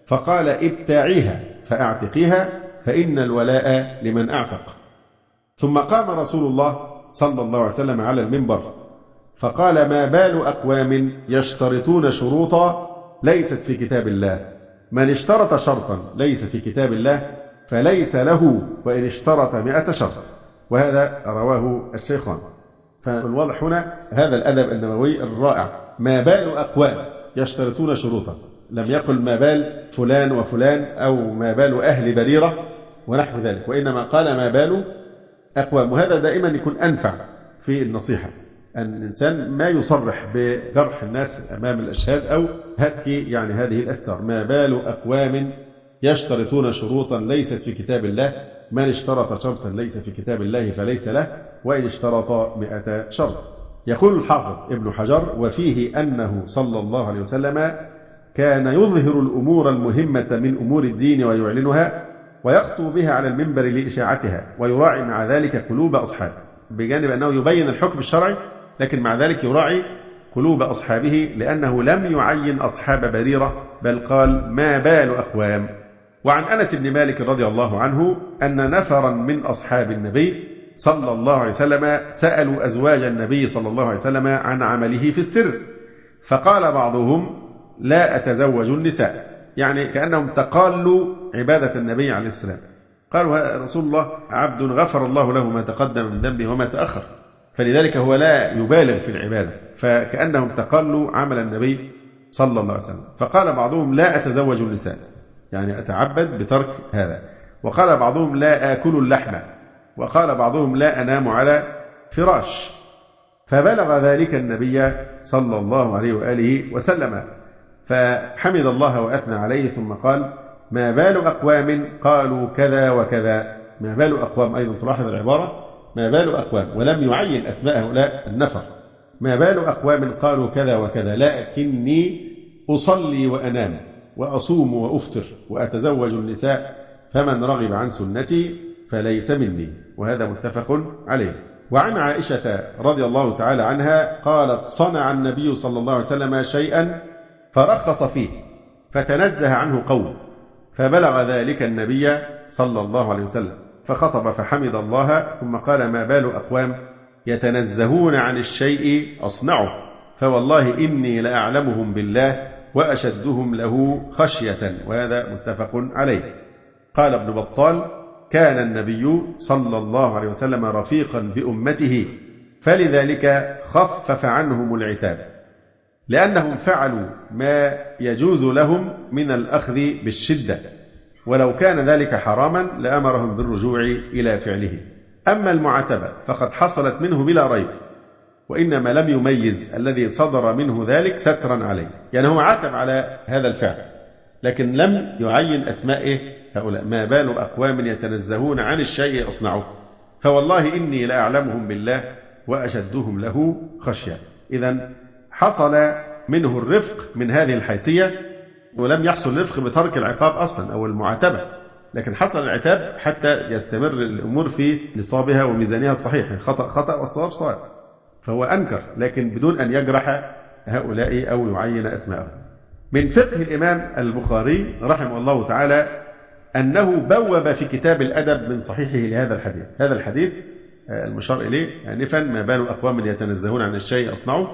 فقال ابتاعيها فأعتقيها فإن الولاء لمن أعتق. ثم قام رسول الله صلى الله عليه وسلم على المنبر فقال ما بال أقوام يشترطون شروطا ليست في كتاب الله، من اشترط شرطا ليس في كتاب الله فليس له وإن اشترط مئة شرط. وهذا رواه الشيخان. فالواضح هنا هذا الأدب النبوي الرائع. ما بال أقوام يشترطون شروطا، لم يقل ما بال فلان وفلان أو ما بال أهل بريرة ونحو ذلك، وإنما قال ما بال أقوام. وهذا دائما يكون أنفع في النصيحة، أن الإنسان ما يصرح بجرح الناس أمام الأشهاد أو هتك يعني هذه الأستار. ما بال أقوام يشترطون شروطا ليست في كتاب الله، من اشترط شرطا ليس في كتاب الله فليس له وإن اشترط مئة شرط. يقول الحافظ ابن حجر وفيه أنه صلى الله عليه وسلم كان يظهر الأمور المهمة من أمور الدين ويعلنها ويخطب بها على المنبر لإشاعتها ويراعي مع ذلك قلوب أصحابه، بجانب أنه يبين الحكم الشرعي لكن مع ذلك يراعي قلوب أصحابه، لأنه لم يعين أصحاب بريرة بل قال ما بال أقوام. وعن أنس بن مالك رضي الله عنه أن نفرا من أصحاب النبي صلى الله عليه وسلم سألوا أزواج النبي صلى الله عليه وسلم عن عمله في السر، فقال بعضهم لا أتزوج النساء، يعني كأنهم تقالوا عبادة النبي عليه السلام. قالوا رسول الله عبد غفر الله له ما تقدم من ذنبه وما تأخر، فلذلك هو لا يبالغ في العبادة، فكأنهم تقالوا عمل النبي صلى الله عليه وسلم. فقال بعضهم لا أتزوج النساء، يعني أتعبد بترك هذا. وقال بعضهم لا آكل اللحم، وقال بعضهم لا أنام على فراش. فبلغ ذلك النبي صلى الله عليه وآله وسلم فحمد الله وأثنى عليه ثم قال ما بال أقوام قالوا كذا وكذا. ما بال أقوام أيضا تلاحظ العبارة ما بال أقوام، ولم يعين أسماء هؤلاء النفر. ما بال أقوام قالوا كذا وكذا لكني أصلي وأنام وأصوم وأفطر وأتزوج النساء فمن رغب عن سنتي فليس مني. وهذا متفق عليه. وعن عائشة رضي الله تعالى عنها قالت صنع النبي صلى الله عليه وسلم شيئا فرخص فيه فتنزه عنه قوم، فبلغ ذلك النبي صلى الله عليه وسلم فخطب فحمد الله ثم قال ما بال أقوام يتنزهون عن الشيء أصنعه فوالله إني لأعلمهم بالله وأشدهم له خشية. وهذا متفق عليه. قال ابن بطال كان النبي صلى الله عليه وسلم رفيقا بأمته فلذلك خفف عنهم العتاب، لأنهم فعلوا ما يجوز لهم من الأخذ بالشدة، ولو كان ذلك حراما لأمرهم بالرجوع إلى فعله. أما المعاتبة فقد حصلت منه بلا ريب، وإنما لم يميز الذي صدر منه ذلك سترا عليه، يعني هو عاتب على هذا الفعل لكن لم يعين أسمائه هؤلاء. ما بال أقوام يتنزهون عن الشيء أصنعه فوالله إني لأعلمهم بالله وأشدهم له خشية. إذن حصل منه الرفق من هذه الحيثية، ولم يحصل رفق بترك العقاب أصلا أو المعاتبة، لكن حصل العتاب حتى يستمر الأمور في نصابها وميزانها الصحيح، خطأ خطأ والصواب صواب. فهو أنكر لكن بدون أن يجرح هؤلاء أو يعين أسماءهم. من فقه الإمام البخاري رحمه الله تعالى أنه بوب في كتاب الأدب من صحيحه لهذا الحديث. هذا الحديث المشار إليه آنفا ما بال أقوام يتنزهون عن الشيء أصنعه،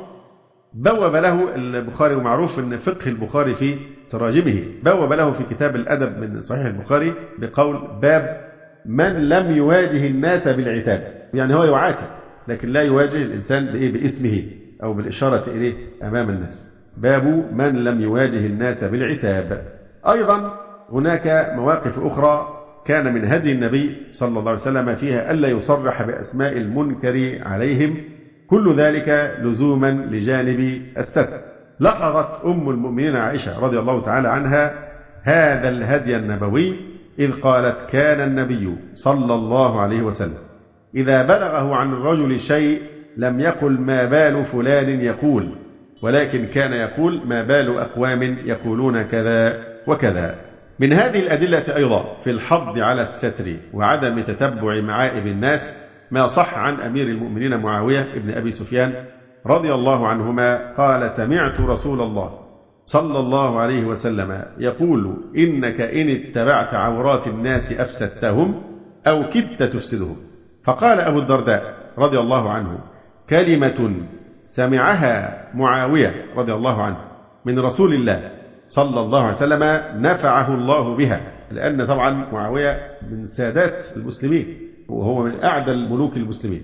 بوب له البخاري، ومعروف أن فقه البخاري في تراجمه بوب له في كتاب الأدب من صحيح البخاري بقول باب من لم يواجه الناس بالعتاب، يعني هو يعاتب لكن لا يواجه الإنسان باسمه أو بالإشارة إليه أمام الناس. باب من لم يواجه الناس بالعتاب. أيضا هناك مواقف أخرى كان من هدي النبي صلى الله عليه وسلم فيها ألا يصرح بأسماء المنكر عليهم، كل ذلك لزوما لجانب الستر. لاحظت أم المؤمنين عائشة رضي الله تعالى عنها هذا الهدي النبوي إذ قالت كان النبي صلى الله عليه وسلم إذا بلغه عن الرجل شيء لم يقل ما بال فلان يقول، ولكن كان يقول ما بال أقوام يقولون كذا وكذا. من هذه الأدلة أيضا في الحض على الستر وعدم تتبع معائب الناس ما صح عن أمير المؤمنين معاوية ابن أبي سفيان رضي الله عنهما قال سمعت رسول الله صلى الله عليه وسلم يقول: إنك إن اتبعت عورات الناس أفسدتهم أو كدت تفسدهم. فقال أبو الدرداء رضي الله عنه: كلمة سمعها معاوية رضي الله عنه من رسول الله صلى الله عليه وسلم نفعه الله بها، لأن طبعا معاوية من سادات المسلمين وهو من أعدل ملوك المسلمين،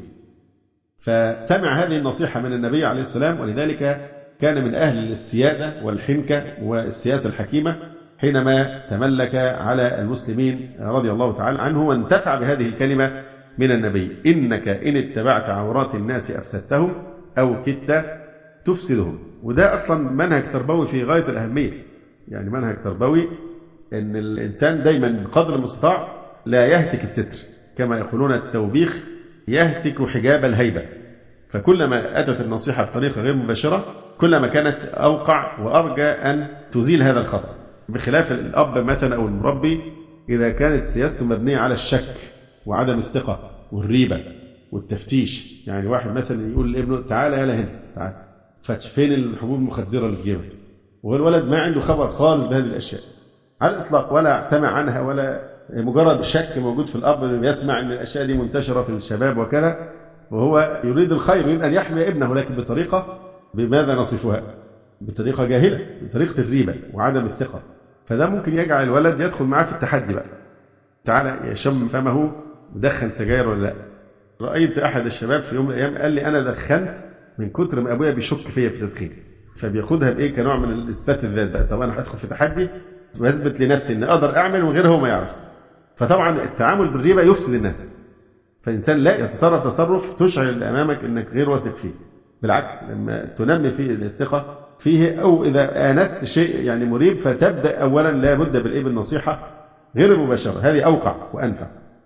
فسمع هذه النصيحة من النبي عليه السلام، ولذلك كان من أهل السيادة والحنكة والسياسة الحكيمة حينما تملك على المسلمين رضي الله تعالى عنه، وانتفع بهذه الكلمة من النبي: إنك إن اتبعت عورات الناس أفسدتهم أو كدت تفسدهم. وده أصلا منهج تربوي في غاية الأهمية، يعني منهج تربوي أن الإنسان دايما بقدر المستطاع لا يهتك الستر، كما يقولون التوبيخ يهتك حجاب الهيبة. فكلما أتت النصيحة بطريقة غير مباشرة كلما كانت أوقع وأرجى أن تزيل هذا الخطأ، بخلاف الأب مثلا أو المربي إذا كانت سياسته مبنية على الشك وعدم الثقة والريبة والتفتيش. يعني واحد مثلا يقول لابنه: تعالى يلا هنا، تعالى فتش فين الحبوب المخدرة اللي في جيبك، والولد ما عنده خبر خالص بهذه الأشياء على الإطلاق، ولا سمع عنها، ولا مجرد الشك موجود في الأب، يسمع أن الأشياء دي منتشرة في الشباب وكذا، وهو يريد الخير، يريد أن يحمي ابنه، لكن بطريقة بماذا نصفها؟ بطريقة جاهلة، بطريقة الريبة وعدم الثقة. فده ممكن يجعل الولد يدخل معاه في التحدي بقى، تعالى يشم فمه ودخن سجاير ولا لا. رأيت أحد الشباب في يوم من الأيام قال لي: أنا دخنت من كتر ما أبويا بيشك فيا في التدخين. فبياخدها بإيه؟ كنوع من الإثبات الذات بقى. طب أنا هدخل في تحدي وأثبت لنفسي إن أقدر أعمل وغيره هو ما يعرف. فطبعا التعامل بالريبة يفسد الناس، فإنسان لا يتصرف تصرف تشعر اللي أمامك إنك غير واثق فيه. بالعكس، لما تنمي فيه الثقة فيه، أو إذا آنست شيء يعني مريب، فتبدأ أولا لا بد بالإيه؟ بالنصيحة غير المباشرة، هذه أوقع وأنفع،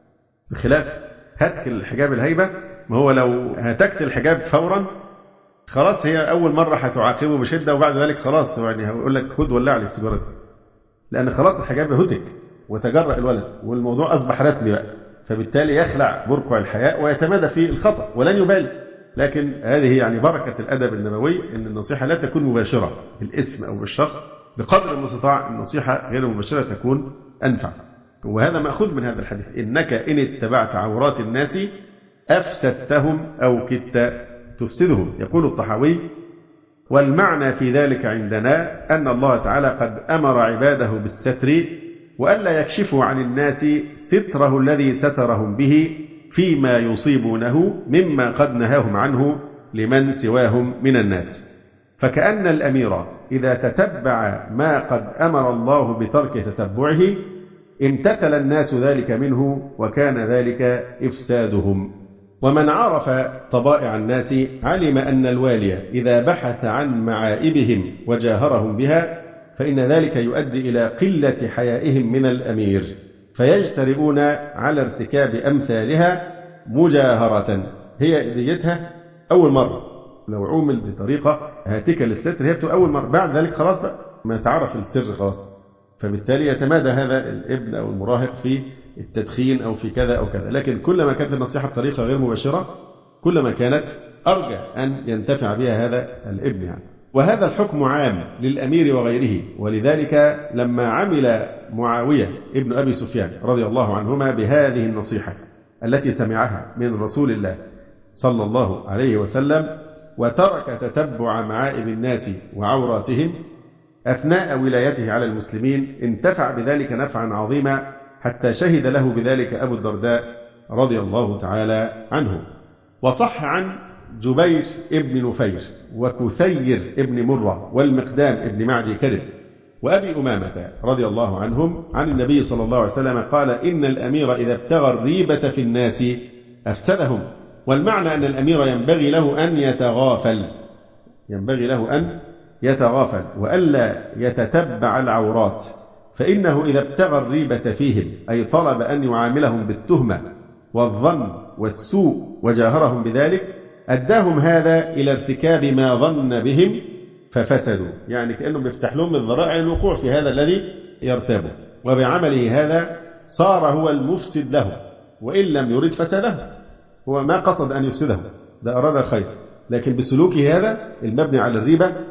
بخلاف هتك الحجاب الهيبة. ما هو لو هتكت الحجاب فورا خلاص هي أول مرة هتعاقبه بشدة، وبعد ذلك خلاص يعني هقول لك خد ولع لي السيجارة، لأن خلاص الحجاب هتك وتجرأ الولد والموضوع أصبح رسمي بقى، فبالتالي يخلع برقع الحياء ويتمادى في الخطأ ولن يبالي. لكن هذه يعني بركة الأدب النبوي، أن النصيحة لا تكون مباشرة بالاسم أو بالشخص، بقدر المستطاع النصيحة غير المباشرة تكون أنفع. وهذا مأخوذ من هذا الحديث: إنك إن اتبعت عورات الناس أفسدتهم أو كدت تفسدهم. يقول الطحاوي: والمعنى في ذلك عندنا أن الله تعالى قد أمر عباده بالستر، وألا يكشفوا عن الناس ستره الذي سترهم به فيما يصيبونه مما قد نهاهم عنه لمن سواهم من الناس. فكأن الأمير إذا تتبع ما قد أمر الله بترك تتبعه امتثل الناس ذلك منه، وكان ذلك إفسادهم. ومن عرف طبائع الناس علم أن الوالي إذا بحث عن معائبهم وجاهرهم بها فإن ذلك يؤدي إلى قلة حيائهم من الأمير، فيجترئون على ارتكاب أمثالها مجاهرة. هي ديتها أول مرة، لو عمل بطريقة هاتكة للستر هي بتبقى أول مرة، بعد ذلك خلاص بقى ما تعرف السر خلاص، فبالتالي يتمادى هذا الابن أو المراهق في التدخين أو في كذا أو كذا. لكن كلما كانت النصيحة بطريقة غير مباشرة كلما كانت أرجى أن ينتفع بها هذا الابن يعني. وهذا الحكم عام للأمير وغيره، ولذلك لما عمل معاوية ابن أبي سفيان رضي الله عنهما بهذه النصيحة التي سمعها من رسول الله صلى الله عليه وسلم وترك تتبع معائب الناس وعوراتهم أثناء ولايته على المسلمين، انتفع بذلك نفعا عظيما حتى شهد له بذلك أبو الدرداء رضي الله تعالى عنه. وصح عن جبير ابن نفير وكثير ابن مرة والمقدام ابن معدي كرب وأبي أمامة رضي الله عنهم عن النبي صلى الله عليه وسلم قال: إن الأمير إذا ابتغى الريبة في الناس أفسدهم. والمعنى أن الأمير ينبغي له أن يتغافل ينبغي له أن يتغافل وألا يتتبع العورات، فإنه إذا ابتغى الريبة فيهم أي طلب أن يعاملهم بالتهمة والظن والسوء وجاهرهم بذلك أداهم هذا إلى ارتكاب ما ظن بهم ففسدوا، يعني كأنه بيفتح لهم الذرائع الوقوع في هذا الذي يرتابه، وبعمله هذا صار هو المفسد له وإن لم يرد فساده، هو ما قصد أن يفسده، ده أراد الخير، لكن بسلوكه هذا المبني على الريبة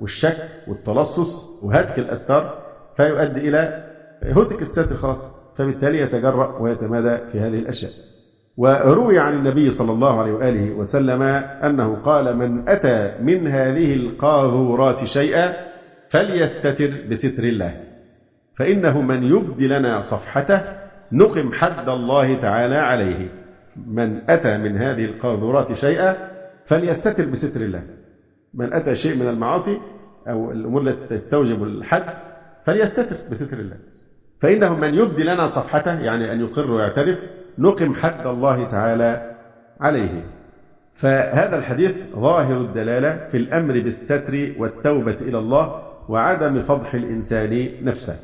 والشك والتلصص وهتك الأستار، فيؤدي إلى هتك الستر خلاص، فبالتالي يتجرأ ويتمادى في هذه الأشياء. وروي عن النبي صلى الله عليه وآله وسلم أنه قال: من أتى من هذه القاذورات شيئا فليستتر بستر الله، فإنه من يبدي لنا صفحته نقم حد الله تعالى عليه. من أتى من هذه القاذورات شيئا فليستتر بستر الله. من أتى شيء من المعاصي أو الأمور التي تستوجب الحد فليستتر بستر الله، فإنه من يبدي لنا صفحته، يعني أن يقر ويعترف، نقم حد الله تعالى عليه. فهذا الحديث ظاهر الدلالة في الأمر بالستر والتوبة إلى الله وعدم فضح الإنسان نفسه.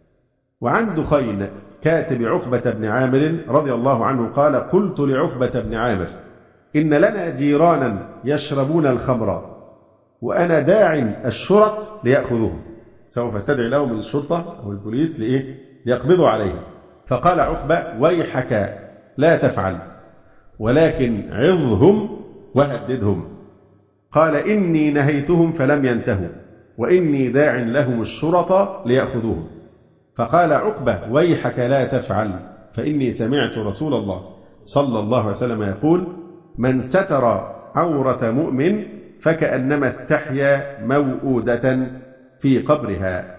وعن دخين كاتب عقبة بن عامر رضي الله عنه قال: قلت لعقبة بن عامر: إن لنا جيرانا يشربون الخمر وأنا داع الشرط ليأخذوهم، سوف استدعي لهم الشرطة أو البوليس لإيه؟ ليقبضوا عليهم. فقال عقبة: ويحك لا تفعل، ولكن عظهم وهددهم. قال: إني نهيتهم فلم ينتهوا، وإني داع لهم الشرطة ليأخذوهم. فقال عقبة: ويحك لا تفعل، فإني سمعت رسول الله صلى الله عليه وسلم يقول: من ستر عورة مؤمن فكأنما استحيا موؤودة في قبرها.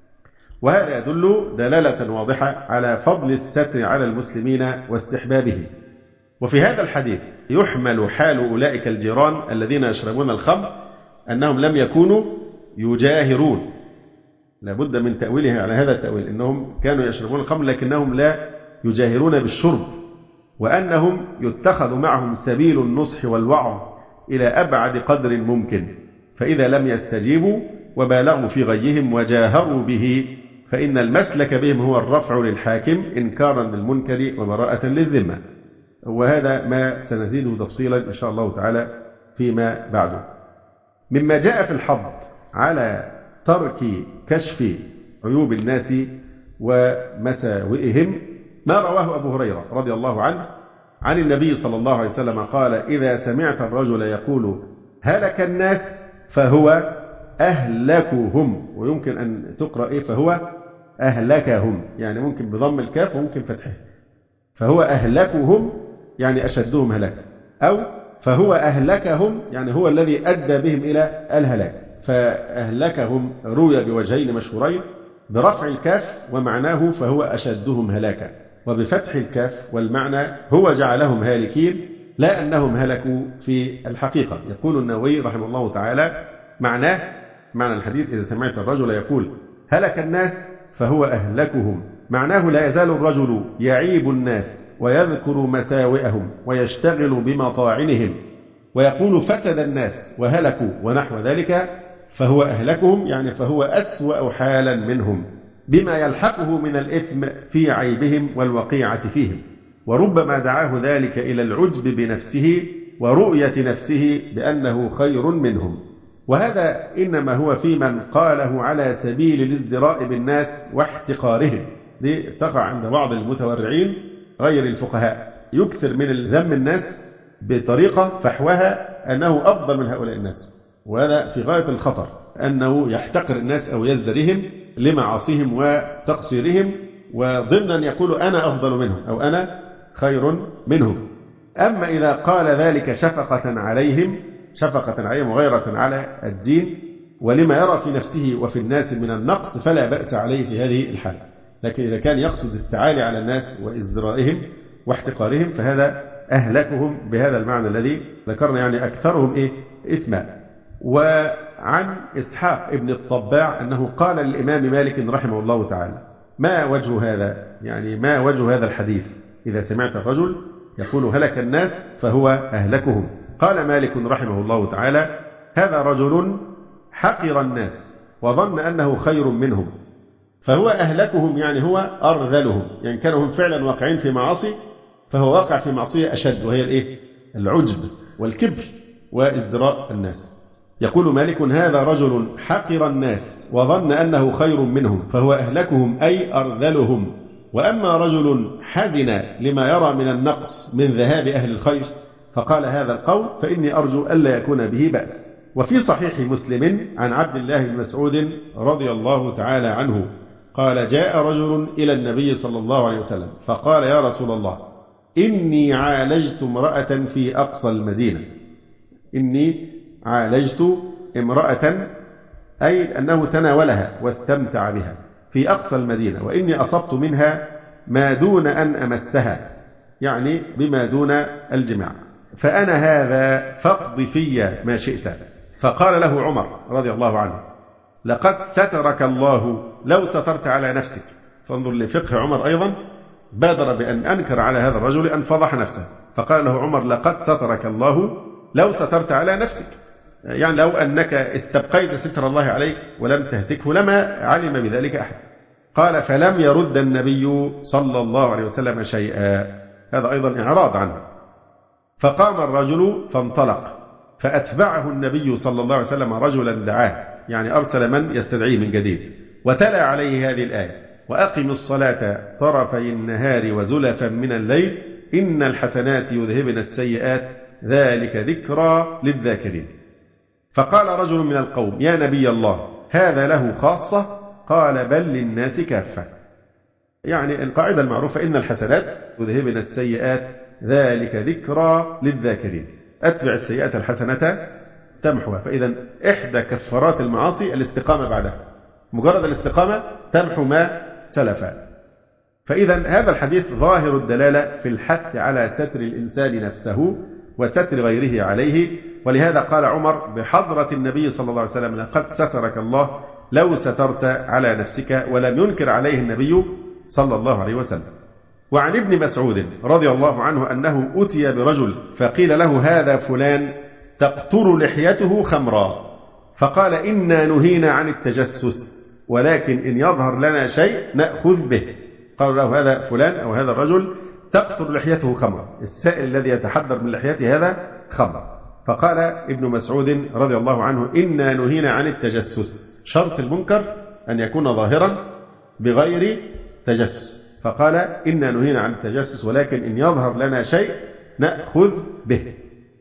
وهذا يدل دلالة واضحة على فضل الستر على المسلمين واستحبابه. وفي هذا الحديث يحمل حال أولئك الجيران الذين يشربون الخمر أنهم لم يكونوا يجاهرون، لابد من تأويله على هذا التأويل، أنهم كانوا يشربون الخمر لكنهم لا يجاهرون بالشرب، وأنهم يتخذ معهم سبيل النصح والوعظ إلى أبعد قدر ممكن، فإذا لم يستجيبوا وبالغوا في غيهم وجاهروا به فإن المسلك بهم هو الرفع للحاكم إنكارا للمنكر وبراءة للذمة. وهذا ما سنزيده تفصيلا إن شاء الله تعالى فيما بعده. مما جاء في الحض على ترك كشف عيوب الناس ومساوئهم ما رواه أبو هريرة رضي الله عنه عن النبي صلى الله عليه وسلم قال: إذا سمعت الرجل يقول هلك الناس فهو أهلكهم، ويمكن أن تقرأ إيه فهو أهلكهم، يعني ممكن بضم الكاف وممكن فتحه، فهو أهلكهم يعني أشدهم هلاكا، أو فهو أهلكهم يعني هو الذي أدى بهم إلى الهلاك. فأهلكهم روي بوجهين مشهورين، برفع الكاف ومعناه فهو أشدهم هلاكا، وبفتح الكاف والمعنى هو جعلهم هالكين لا أنهم هلكوا في الحقيقة. يقول النووي رحمه الله تعالى: معناه معنى الحديث إذا سمعت الرجل يقول هلك الناس فهو أهلكهم، معناه لا يزال الرجل يعيب الناس ويذكر مساوئهم ويشتغل بمطاعنهم ويقول فسد الناس وهلكوا ونحو ذلك، فهو أهلكهم يعني فهو أسوأ حالا منهم بما يلحقه من الإثم في عيبهم والوقيعة فيهم، وربما دعاه ذلك إلى العجب بنفسه ورؤية نفسه بأنه خير منهم. وهذا إنما هو في من قاله على سبيل الازدراء بالناس واحتقارهم. دي تقع عند بعض المتورعين غير الفقهاء، يكثر من ذم الناس بطريقة فحوها أنه أفضل من هؤلاء الناس، وهذا في غاية الخطر، أنه يحتقر الناس أو يزدريهم لمعاصيهم وتقصيرهم، وضمنا يقول أنا أفضل منهم أو أنا خير منهم. أما إذا قال ذلك شفقة عليهم شفقة عليهم وغيرة على الدين ولما يرى في نفسه وفي الناس من النقص فلا بأس عليه في هذه الحالة. لكن إذا كان يقصد التعالي على الناس وإزدرائهم واحتقارهم فهذا أهلكهم بهذا المعنى الذي ذكرنا، يعني أكثرهم إيه؟ إثما. وعن إسحاق ابن الطباع أنه قال للإمام مالك رحمه الله تعالى: ما وجه هذا؟ يعني ما وجه هذا الحديث إذا سمعت الرجل يقول هلك الناس فهو أهلكهم؟ قال مالك رحمه الله تعالى: هذا رجل حقر الناس وظن أنه خير منهم فهو أهلكهم، يعني هو أرذلهم، يعني كانوا هم فعلا واقعين في معاصي فهو واقع في معصية أشد، وهي الإيه؟ العجب والكبر وازدراء الناس. يقول مالك: هذا رجل حقر الناس وظن أنه خير منهم فهو أهلكهم أي أرذلهم. وأما رجل حزن لما يرى من النقص من ذهاب أهل الخير فقال هذا القول فإني أرجو ألا يكون به بأس. وفي صحيح مسلم عن عبد الله بن مسعود رضي الله تعالى عنه قال جاء رجل إلى النبي صلى الله عليه وسلم فقال يا رسول الله إني عالجت امرأة في أقصى المدينة. إني عالجت امرأة أي أنه تناولها واستمتع بها في أقصى المدينة، وإني أصبت منها ما دون أن أمسها، يعني بما دون الجماع، فأنا هذا فاقض في ما شئت. فقال له عمر رضي الله عنه لقد سترك الله لو سترت على نفسك. فانظر لفقه عمر أيضا، بادر بأن أنكر على هذا الرجل أن فضح نفسه، فقال له عمر لقد سترك الله لو سترت على نفسك، يعني لو أنك استبقيت ستر الله عليك ولم تهتكه لما علم بذلك أحد. قال فلم يرد النبي صلى الله عليه وسلم شيئا، هذا أيضا إعراض عنه. فقام الرجل فانطلق، فأتبعه النبي صلى الله عليه وسلم رجلا دعاه، يعني أرسل من يستدعيه من جديد، وتلا عليه هذه الآية وأقم الصلاة طرفي النهار وزلفا من الليل إن الحسنات يذهبن السيئات ذلك ذكرى للذاكرين. فقال رجل من القوم يا نبي الله هذا له خاصة؟ قال بل للناس كافة. يعني القاعدة المعروفة إن الحسنات يذهبن السيئات ذلك ذكرى للذاكرين، أتبع السيئات الحسنة تمحوها. فإذا إحدى كفارات المعاصي الاستقامة بعدها، مجرد الاستقامة تمحو ما سلف. فإذا هذا الحديث ظاهر الدلالة في الحث على ستر الإنسان نفسه وستر غيره عليه، ولهذا قال عمر بحضرة النبي صلى الله عليه وسلم لقد سترك الله لو سترت على نفسك، ولم ينكر عليه النبي صلى الله عليه وسلم. وعن ابن مسعود رضي الله عنه أنه أتي برجل فقيل له هذا فلان تقطر لحيته خمرا، فقال إنا نهينا عن التجسس ولكن إن يظهر لنا شيء نأخذ به. قالوا له هذا فلان أو هذا الرجل تقطر لحيته خمرا، السائل الذي يتحدر من لحيته هذا خمر. فقال ابن مسعود رضي الله عنه إنا نهينا عن التجسس، شرط المنكر أن يكون ظاهرا بغير تجسس، فقال إنا نهينا عن التجسس ولكن إن يظهر لنا شيء نأخذ به.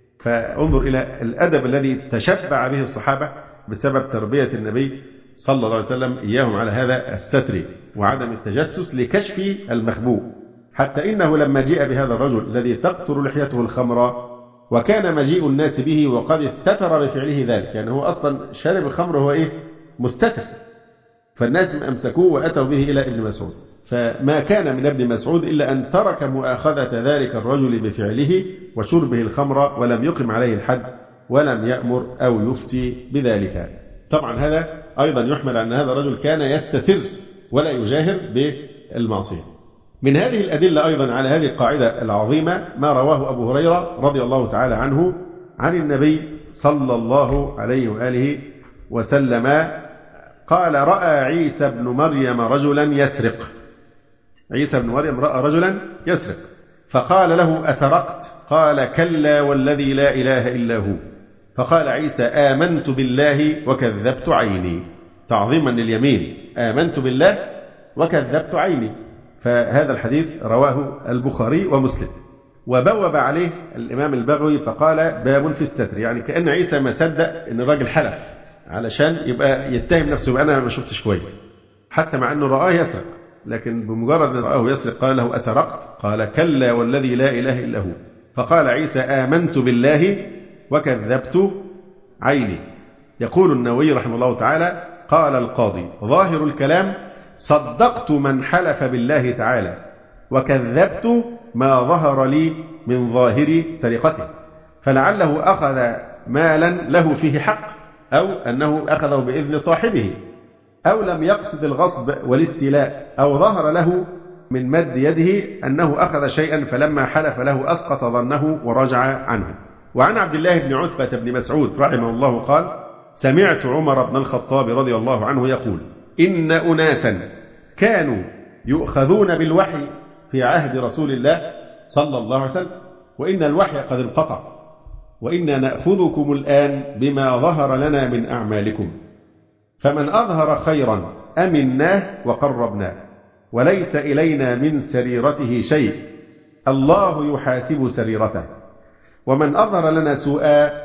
فانظر إلى الأدب الذي تشبع به الصحابة بسبب تربية النبي صلى الله عليه وسلم إياهم على هذا الستر وعدم التجسس لكشف المخبوء. حتى إنه لما جاء بهذا الرجل الذي تقطر لحيته الخمر وكان مجيء الناس به وقد استتر بفعله ذلك، يعني هو أصلا شارب الخمر هو إيه مستتر، فالناس أمسكوه وأتوا به إلى ابن مسعود، فما كان من ابن مسعود إلا أن ترك مؤاخذة ذلك الرجل بفعله وشربه الخمر ولم يقم عليه الحد ولم يأمر أو يفتي بذلك. طبعا هذا أيضا يحمل أن هذا الرجل كان يستسر ولا يجاهر بالمعصية. من هذه الأدلة أيضا على هذه القاعدة العظيمة ما رواه أبو هريرة رضي الله تعالى عنه عن النبي صلى الله عليه وآله وسلم قال رأى عيسى بن مريم رجلا يسرق. عيسى بن مريم رأى رجلا يسرق فقال له أسرقت؟ قال كلا والذي لا إله إلا هو. فقال عيسى آمنت بالله وكذبت عيني، تعظيما لليمين، آمنت بالله وكذبت عيني. فهذا الحديث رواه البخاري ومسلم. وبوب عليه الإمام البغوي فقال باب في الستر، يعني كأن عيسى ما صدق أن الراجل حلف علشان يبقى يتهم نفسه أنا ما شفتش كويس، حتى مع أنه رآه يسرق، لكن بمجرد أن رآه يسرق قال له أسرقت؟ قال كلا والذي لا إله إلا هو. فقال عيسى آمنت بالله وكذبت عيني. يقول النووي رحمه الله تعالى قال القاضي ظاهر الكلام صدقت من حلف بالله تعالى وكذبت ما ظهر لي من ظاهر سرقته، فلعله أخذ مالا له فيه حق أو أنه أخذه بإذن صاحبه أو لم يقصد الغصب والاستيلاء أو ظهر له من مد يده أنه أخذ شيئا فلما حلف له أسقط ظنه ورجع عنه. وعن عبد الله بن عتبة بن مسعود رحمه الله قال سمعت عمر بن الخطاب رضي الله عنه يقول إن أناسا كانوا يؤخذون بالوحي في عهد رسول الله صلى الله عليه وسلم وإن الوحي قد انقطع وإنا نأخذكم الآن بما ظهر لنا من أعمالكم، فمن أظهر خيرا أمناه وقربناه وليس إلينا من سريرته شيء، الله يحاسب سريرته، ومن أظهر لنا سوءا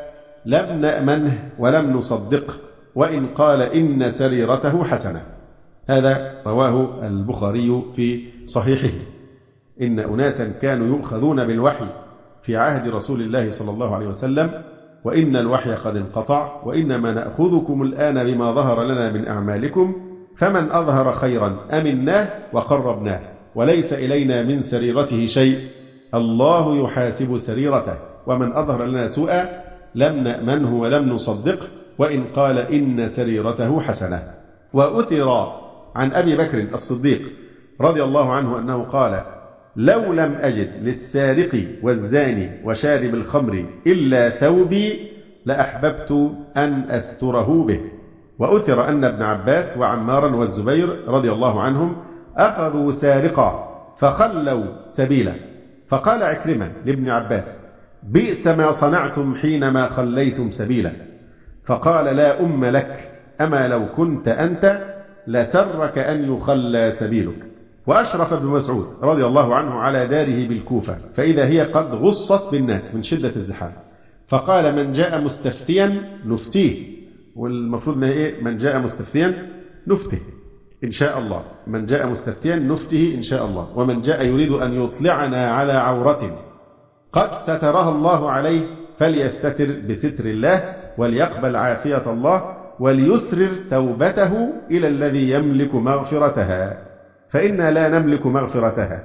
لم نأمنه ولم نصدقه وإن قال إن سريرته حسنة. هذا رواه البخاري في صحيحه. إن أناسا كانوا يؤخذون بالوحي في عهد رسول الله صلى الله عليه وسلم، وإن الوحي قد انقطع، وإنما نأخذكم الآن بما ظهر لنا من أعمالكم، فمن أظهر خيرا أمناه وقربناه، وليس إلينا من سريرته شيء، الله يحاسب سريرته، ومن أظهر لنا سوءا لم نأمنه ولم نصدقه وإن قال إن سريرته حسنة. وأثر عن أبي بكر الصديق رضي الله عنه أنه قال: لو لم أجد للسارق والزاني وشارب الخمر إلا ثوبي لأحببت أن أستره به. وأثر أن ابن عباس وعمارا والزبير رضي الله عنهم أخذوا سارقا فخلوا سبيله، فقال عكرمة لابن عباس: بئس ما صنعتم حينما خليتم سبيله. فقال: لا أم لك، أما لو كنت أنت لسرك أن يخلى سبيلك. وأشرف بن مسعود رضي الله عنه على داره بالكوفة فإذا هي قد غصت بالناس من شدة الزحام، فقال: من جاء مستفتيا نفتيه. والمفروض أنه إيه؟ من جاء مستفتيا نفته إن شاء الله، من جاء مستفتيا نفته إن شاء الله. ومن جاء يريد أن يطلعنا على عورة قد سترها الله عليه فليستتر بستر الله وليقبل عافية الله وليسرر توبته إلى الذي يملك مغفرتها، فإنا لا نملك مغفرتها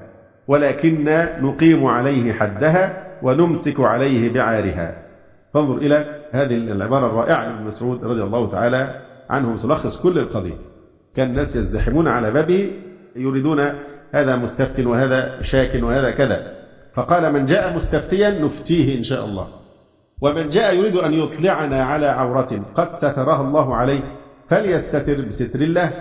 ولكننا نقيم عليه حدها ونمسك عليه بعارها. فانظر إلى هذه العبارة الرائعة لابن مسعود رضي الله تعالى عنه تلخص كل القضية. كان الناس يزدحمون على بابه يريدون هذا مستفتن وهذا شاك وهذا كذا، فقال: من جاء مستفتيا نفتيه إن شاء الله، ومن جاء يريد أن يطلعنا على عورة قد سترها الله عليه فليستتر بستر الله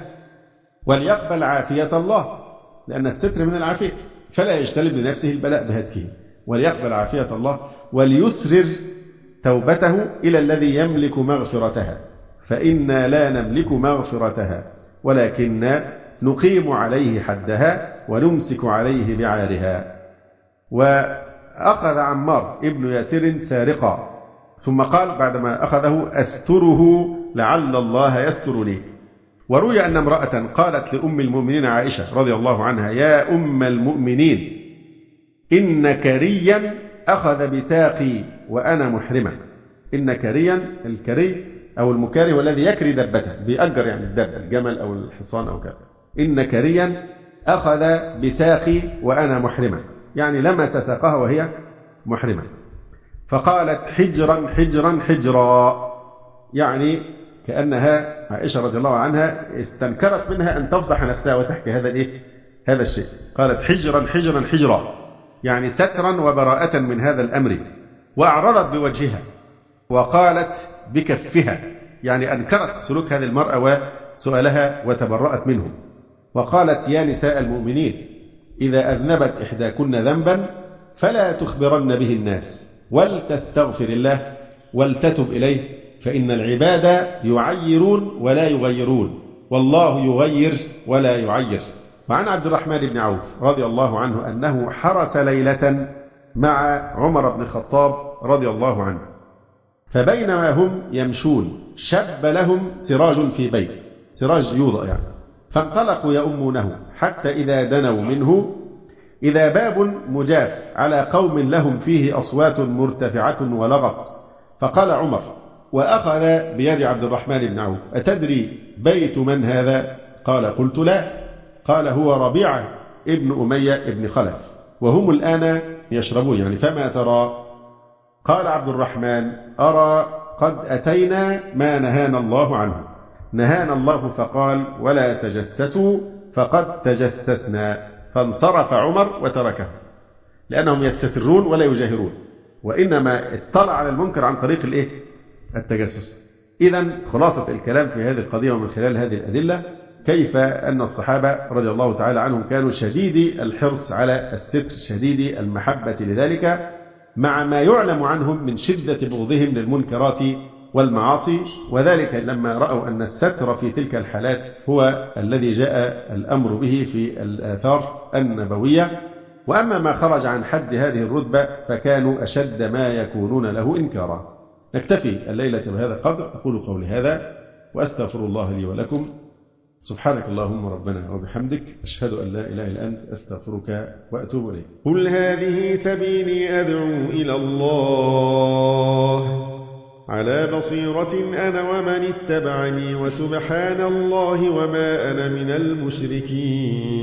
وليقبل عافية الله، لأن الستر من العافية، فلا يجتلب لنفسه البلاء بهتكه، وليقبل عافية الله وليسرر توبته إلى الذي يملك مغفرتها، فإنا لا نملك مغفرتها ولكننا نقيم عليه حدها ونمسك عليه بعارها. وأخذ عمار ابن ياسر سارقا ثم قال بعدما أخذه: أستره لعل الله يسترني. وروي أن امرأة قالت لأم المؤمنين عائشة رضي الله عنها: يا أم المؤمنين إن كريا أخذ بساقي وأنا محرمة. إن كريا، الكري أو المكاري هو الذي يكري دبته، بيأجر يعني الدب، الجمل أو الحصان أو كذا. إن كريا أخذ بساقي وأنا محرمة، يعني لمس ساقها وهي محرمة. فقالت: حجرا حجرا حجرا، يعني كأنها عائشة رضي الله عنها استنكرت منها أن تفضح نفسها وتحكي هذا الإيه؟ هذا الشيء. قالت: حجرا حجرا حجرا، يعني سترا وبراءة من هذا الأمر. وأعرضت بوجهها وقالت بكفها، يعني أنكرت سلوك هذه المرأة وسؤالها وتبرأت منه. وقالت: يا نساء المؤمنين إذا أذنبت إحداكن ذنبا فلا تخبرن به الناس ولتستغفر الله ولتتب إليه، فإن العباد يعيرون ولا يغيرون والله يغير ولا يعير. وعن عبد الرحمن بن عوف رضي الله عنه أنه حرس ليلة مع عمر بن الخطاب رضي الله عنه، فبينما هم يمشون شب لهم سراج في بيت، سراج يوضع يعني، فانطلقوا يؤمونه حتى إذا دنوا منه إذا باب مجاف على قوم لهم فيه أصوات مرتفعة ولغط. فقال عمر وأخذ بيد عبد الرحمن بن عوف: أتدري بيت من هذا؟ قال: قلت لا. قال: هو ربيعة ابن أمية ابن خلف، وهم الآن يشربون، يعني فما ترى؟ قال عبد الرحمن: أرى قد أتينا ما نهانا الله عنه، نهانا الله فقال: ولا تجسسوا، فقد تجسسنا. فانصرف عمر وتركه، لأنهم يستسرون ولا يجاهرون، وإنما اطلع على المنكر عن طريق الإيه؟ التجسس. إذن خلاصة الكلام في هذه القضية ومن خلال هذه الأدلة كيف أن الصحابة رضي الله تعالى عنهم كانوا شديدي الحرص على الستر، شديدي المحبة لذلك، مع ما يعلم عنهم من شدة بغضهم للمنكرات والمعاصي، وذلك لما رأوا أن الستر في تلك الحالات هو الذي جاء الأمر به في الآثار النبوية. وأما ما خرج عن حد هذه الرتبة فكانوا أشد ما يكونون له إنكارا. نكتفي الليلة بهذا القدر. أقول قولي هذا وأستغفر الله لي ولكم. سبحانك اللهم ربنا وبحمدك، أشهد أن لا إله إلا أنت، أستغفرك وأتوب إليك. قل هذه سبيلي أدعو إلى الله على بصيرة أنا ومن اتبعني، وسبحان الله وما أنا من المشركين.